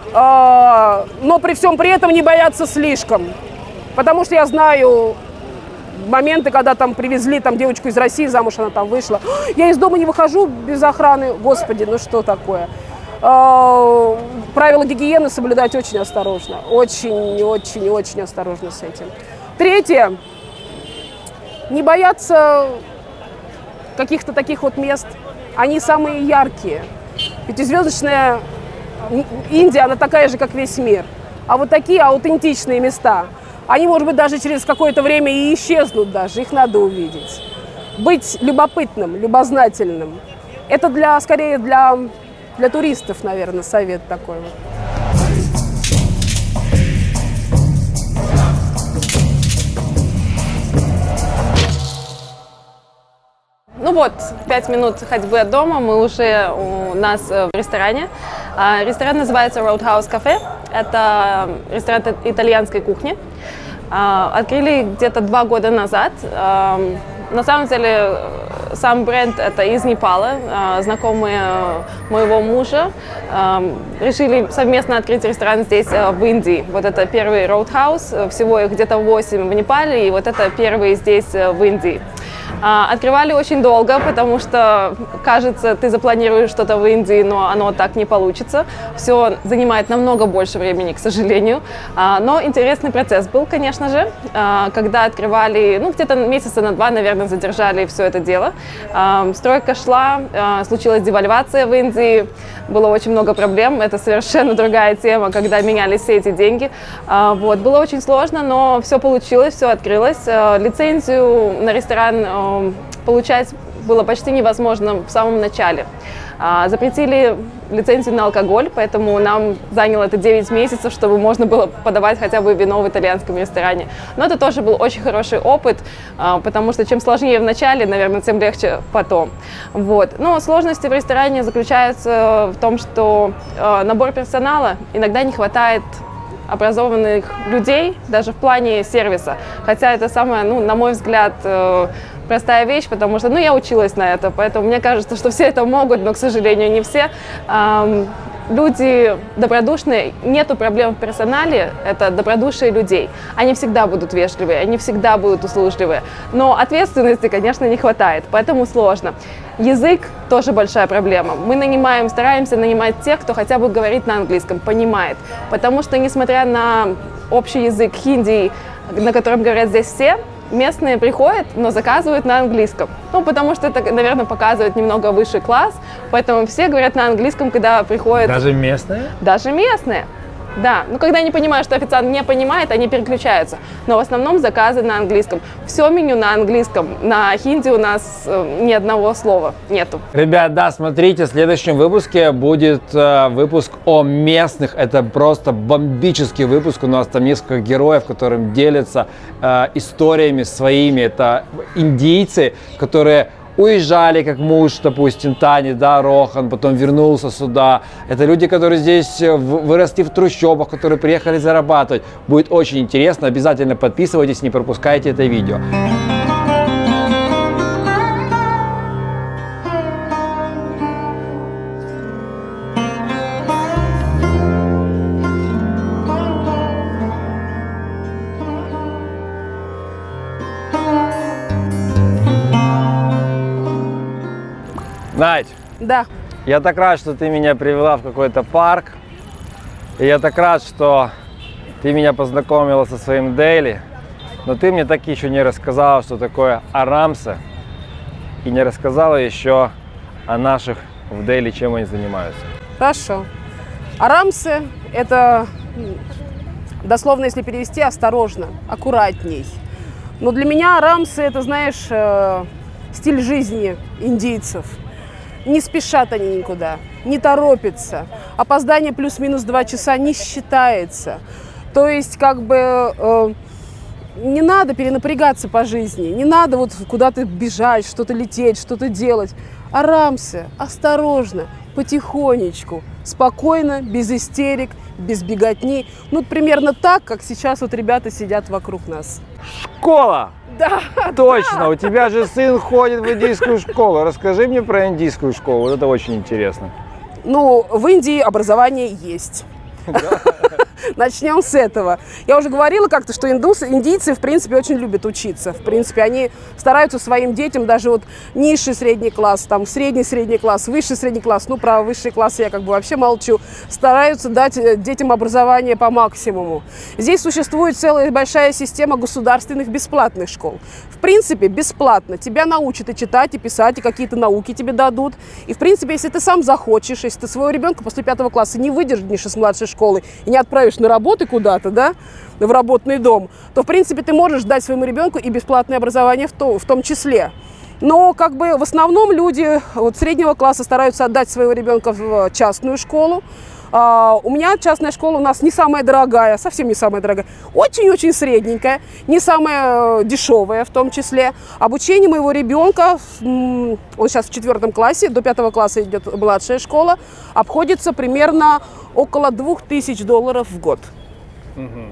Speaker 3: но при всем при этом не бояться слишком. Потому что я знаю моменты, когда там привезли там девочку из России, замуж она там вышла. Я из дома не выхожу без охраны. Господи, ну что такое? Правила гигиены соблюдать очень осторожно. Очень, очень, очень осторожно с этим. Третье. Не бояться каких-то таких вот мест. Они самые яркие. Пятизвездочная Индия, она такая же, как весь мир. А вот такие аутентичные места, они, может быть, даже через какое-то время и исчезнут даже. Их надо увидеть. Быть любопытным, любознательным. Это для, скорее для, для туристов, наверное, совет такой вот.
Speaker 4: Ну вот, пять минут ходьбы от дома, мы уже у нас в ресторане. Ресторан называется Roadhouse Cafe. Это ресторан итальянской кухни. Открыли где-то два года назад. На самом деле, сам бренд это из Непала. Знакомые моего мужа решили совместно открыть ресторан здесь, в Индии. Вот это первый Roadhouse, всего их где-то восемь в Непале, и вот это первый здесь, в Индии. Открывали очень долго, потому что, кажется, ты запланируешь что-то в Индии, но оно так не получится. Все занимает намного больше времени, к сожалению. Но интересный процесс был, конечно же. Когда открывали, ну, где-то месяца на два, наверное, задержали все это дело. Стройка шла, случилась девальвация в Индии, было очень много проблем. Это совершенно другая тема, когда менялись все эти деньги. Вот. Было очень сложно, но все получилось, все открылось. Лицензию на ресторан получать было почти невозможно в самом начале. Запретили лицензию на алкоголь, поэтому нам заняло это девять месяцев, чтобы можно было подавать хотя бы вино в итальянском ресторане. Но это тоже был очень хороший опыт, потому что чем сложнее в начале, наверное, тем легче потом. Вот. Но сложности в ресторане заключаются в том, что набор персонала иногда не хватает образованных людей, даже в плане сервиса. Хотя это самая, ну, на мой взгляд, простая вещь, потому что, ну, я училась на это, поэтому мне кажется, что все это могут, но, к сожалению, не все. Люди добродушные, нету проблем в персонале, это добродушие людей. Они всегда будут вежливые, они всегда будут услужливые, но ответственности, конечно, не хватает, поэтому сложно. Язык тоже большая проблема. Мы нанимаем, стараемся нанимать тех, кто хотя бы говорит на английском, понимает, потому что, несмотря на общий язык хинди, на котором говорят здесь все, местные приходят, но заказывают на английском. Ну, потому что это, наверное, показывает немного высший класс, поэтому все говорят на английском, когда приходят.
Speaker 5: Даже местные?
Speaker 4: Даже местные. Да, ну когда они понимают, что официант не понимает, они переключаются. Но в основном заказы на английском. Все меню на английском. На хинди у нас э, ни одного слова нету.
Speaker 5: Ребят, да, смотрите, в следующем выпуске будет э, выпуск о местных. Это просто бомбический выпуск. У нас там несколько героев, которым делятся э, историями своими. Это индийцы, которые уезжали, как муж, допустим, Тани, да, Рохан, потом вернулся сюда. Это люди, которые здесь выросли в трущобах, которые приехали зарабатывать. Будет очень интересно. Обязательно подписывайтесь, не пропускайте это видео. Надь,
Speaker 3: Да.
Speaker 5: я так рад, что ты меня привела в какой-то парк. И я так рад, что ты меня познакомила со своим Дели. Но ты мне так еще не рассказала, что такое Арамсе. И не рассказала еще о наших в Дели, чем они занимаются.
Speaker 3: Хорошо. Арамсе – это, дословно, если перевести, осторожно, аккуратней. Но для меня арамсе – это, знаешь, э, стиль жизни индийцев. Не спешат они никуда, не торопятся. Опоздание плюс-минус два часа не считается. То есть, как бы, э, не надо перенапрягаться по жизни, не надо вот куда-то бежать, что-то лететь, что-то делать. Арамсе, осторожно, потихонечку, спокойно, без истерик, без беготни. Ну, примерно так, как сейчас вот ребята сидят вокруг нас.
Speaker 5: Школа!
Speaker 3: Да,
Speaker 5: точно!
Speaker 3: да.
Speaker 5: У тебя же сын ходит в индийскую школу. Расскажи мне про индийскую школу, вот это очень интересно.
Speaker 3: Ну, в Индии образование есть. Начнем с этого. Я уже говорила как-то, что индусы, индийцы, в принципе, очень любят учиться. В принципе, они стараются своим детям, даже вот низший средний класс, там, средний средний класс, высший средний класс, ну, про высший класс я как бы вообще молчу, стараются дать детям образование по максимуму. Здесь существует целая большая система государственных бесплатных школ. В принципе, бесплатно. Тебя научат и читать, и писать, и какие-то науки тебе дадут. И, в принципе, если ты сам захочешь, если ты своего ребенка после пятого класса не выдернешь из младшей школы и не отправишь на работу куда-то, да, в работный дом, то, в принципе, ты можешь дать своему ребенку и бесплатное образование в том, в том числе. Но, как бы, в основном люди вот, среднего класса стараются отдать своего ребенка в частную школу. Uh, у меня частная школа у нас не самая дорогая, совсем не самая дорогая, очень-очень средненькая, не самая дешевая в том числе. Обучение моего ребенка, он сейчас в четвертом классе, до пятого класса идет младшая школа, обходится примерно около двух тысяч долларов в год. Mm-hmm.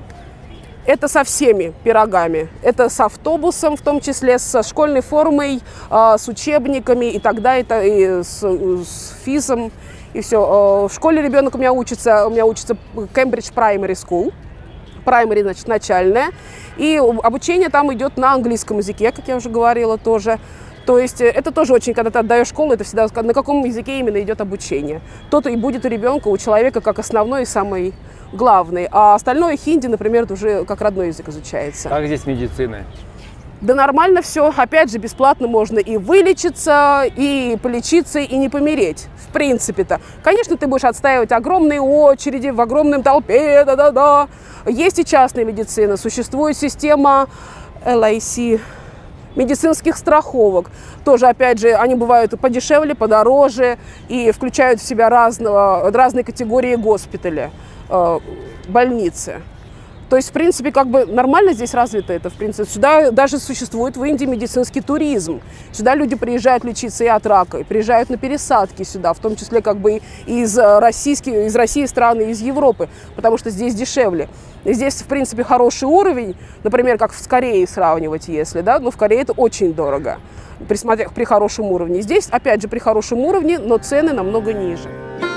Speaker 3: Это со всеми пирогами, это с автобусом, в том числе со школьной формой, с учебниками и так далее, и с, с физом. И все. В школе ребенок у меня учится, у меня учится Cambridge Primary School. Primary, значит, начальная. И обучение там идет на английском языке, как я уже говорила тоже. То есть это тоже очень, когда ты отдаешь школу, это всегда на каком языке именно идет обучение. То-то и будет у ребенка, у человека как основной и самый главный. А остальное хинди, например, это уже как родной язык изучается.
Speaker 5: Как здесь медицина?
Speaker 3: Да нормально все. Опять же, бесплатно можно и вылечиться, и полечиться, и не помереть. В принципе-то. Конечно, ты будешь отстаивать огромные очереди, в огромном толпе, да-да-да. Есть и частная медицина. Существует система эл ай си, медицинских страховок. Тоже, опять же, они бывают подешевле, подороже, и включают в себя разного, разные категории госпиталя, э, больницы. То есть, в принципе, как бы нормально здесь развито это, в принципе. Сюда даже существует в Индии медицинский туризм. Сюда люди приезжают лечиться и от рака, и приезжают на пересадки сюда, в том числе как бы из, российских, из России стран и из Европы, потому что здесь дешевле. И здесь, в принципе, хороший уровень, например, как с Кореей сравнивать, если, да, но в Корее это очень дорого при, при хорошем уровне. Здесь, опять же, при хорошем уровне, но цены намного ниже.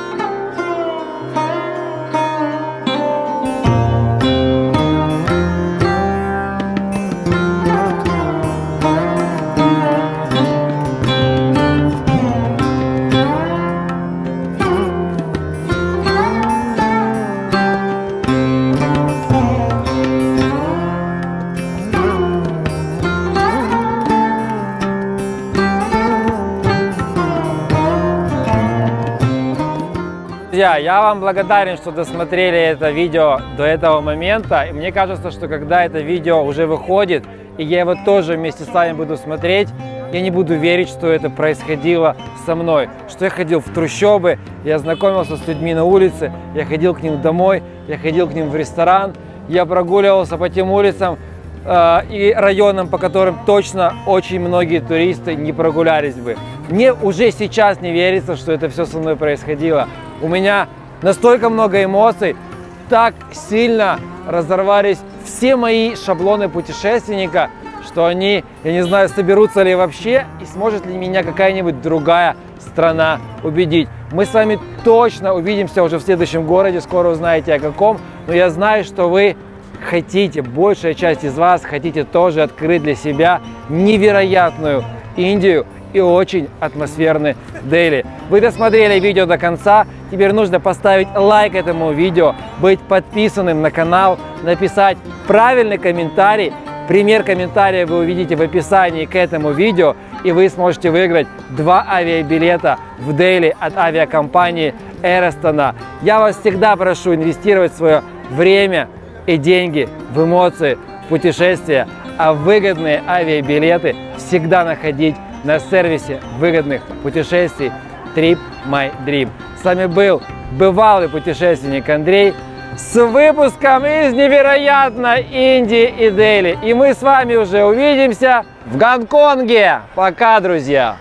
Speaker 5: Друзья, я вам благодарен, что досмотрели это видео до этого момента. И мне кажется, что когда это видео уже выходит, и я его тоже вместе с вами буду смотреть, я не буду верить, что это происходило со мной. Что я ходил в трущобы, я знакомился с людьми на улице, я ходил к ним домой, я ходил к ним в ресторан, я прогуливался по тем улицам э, и районам, по которым точно очень многие туристы не прогулялись бы. Мне уже сейчас не верится, что это все со мной происходило. У меня настолько много эмоций, так сильно разорвались все мои шаблоны путешественника, что они, я не знаю, соберутся ли вообще и сможет ли меня какая-нибудь другая страна убедить. Мы с вами точно увидимся уже в следующем городе, скоро узнаете о каком, но я знаю, что вы хотите, большая часть из вас хотите тоже открыть для себя невероятную Индию и очень атмосферный Дели. Вы досмотрели видео до конца, теперь нужно поставить лайк этому видео, быть подписанным на канал, написать правильный комментарий. Пример комментария вы увидите в описании к этому видео, и вы сможете выиграть два авиабилета в Дели от авиакомпании Air Astana. Я вас всегда прошу инвестировать свое время и деньги в эмоции, в путешествия, а выгодные авиабилеты всегда находить на сервисе выгодных путешествий Trip My Dream. С вами был бывалый путешественник Андрей с выпуском из невероятной Индии и Дели. И мы с вами уже увидимся в Гонконге. Пока, друзья!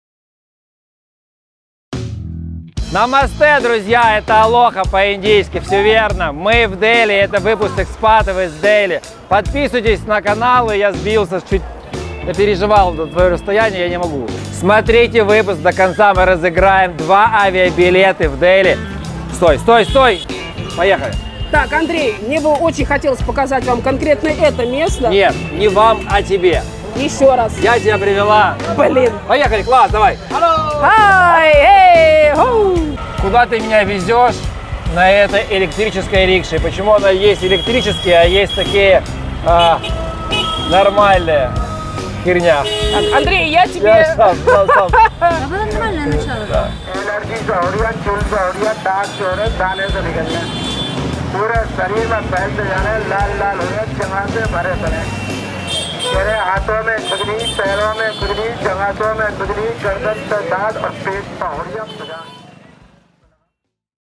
Speaker 5: Намасте, друзья! Это алоха по-индийски, все верно. Мы в Дели, это выпуск экспатов из Дели. Подписывайтесь на канал, я сбился чуть... Я переживал за твое расстояние, я не могу. Смотрите выпуск до конца, мы разыграем два авиабилета в Дели. Стой, стой, стой! Поехали.
Speaker 3: Так, Андрей, мне бы очень хотелось показать вам конкретно это место.
Speaker 5: Нет, не вам, а тебе.
Speaker 3: Еще раз.
Speaker 5: Я тебя привела.
Speaker 3: Блин.
Speaker 5: Поехали, класс, давай.
Speaker 3: Ай, эй, хоу.
Speaker 5: Куда ты меня везешь на этой электрической рикше? Почему она есть электрические, а есть такие а, нормальные? Херня.
Speaker 3: Так, Андрей, я тебе...
Speaker 5: Я сам, сам, сам.
Speaker 9: पूरे शरीर में फैलते जाने लाल लाल हो रहे जगह से भरे पड़े मेरे हाथों में खुजली पैरों में खुजली जगहों में खुजली गर्दन से दाद और पेट पहुंच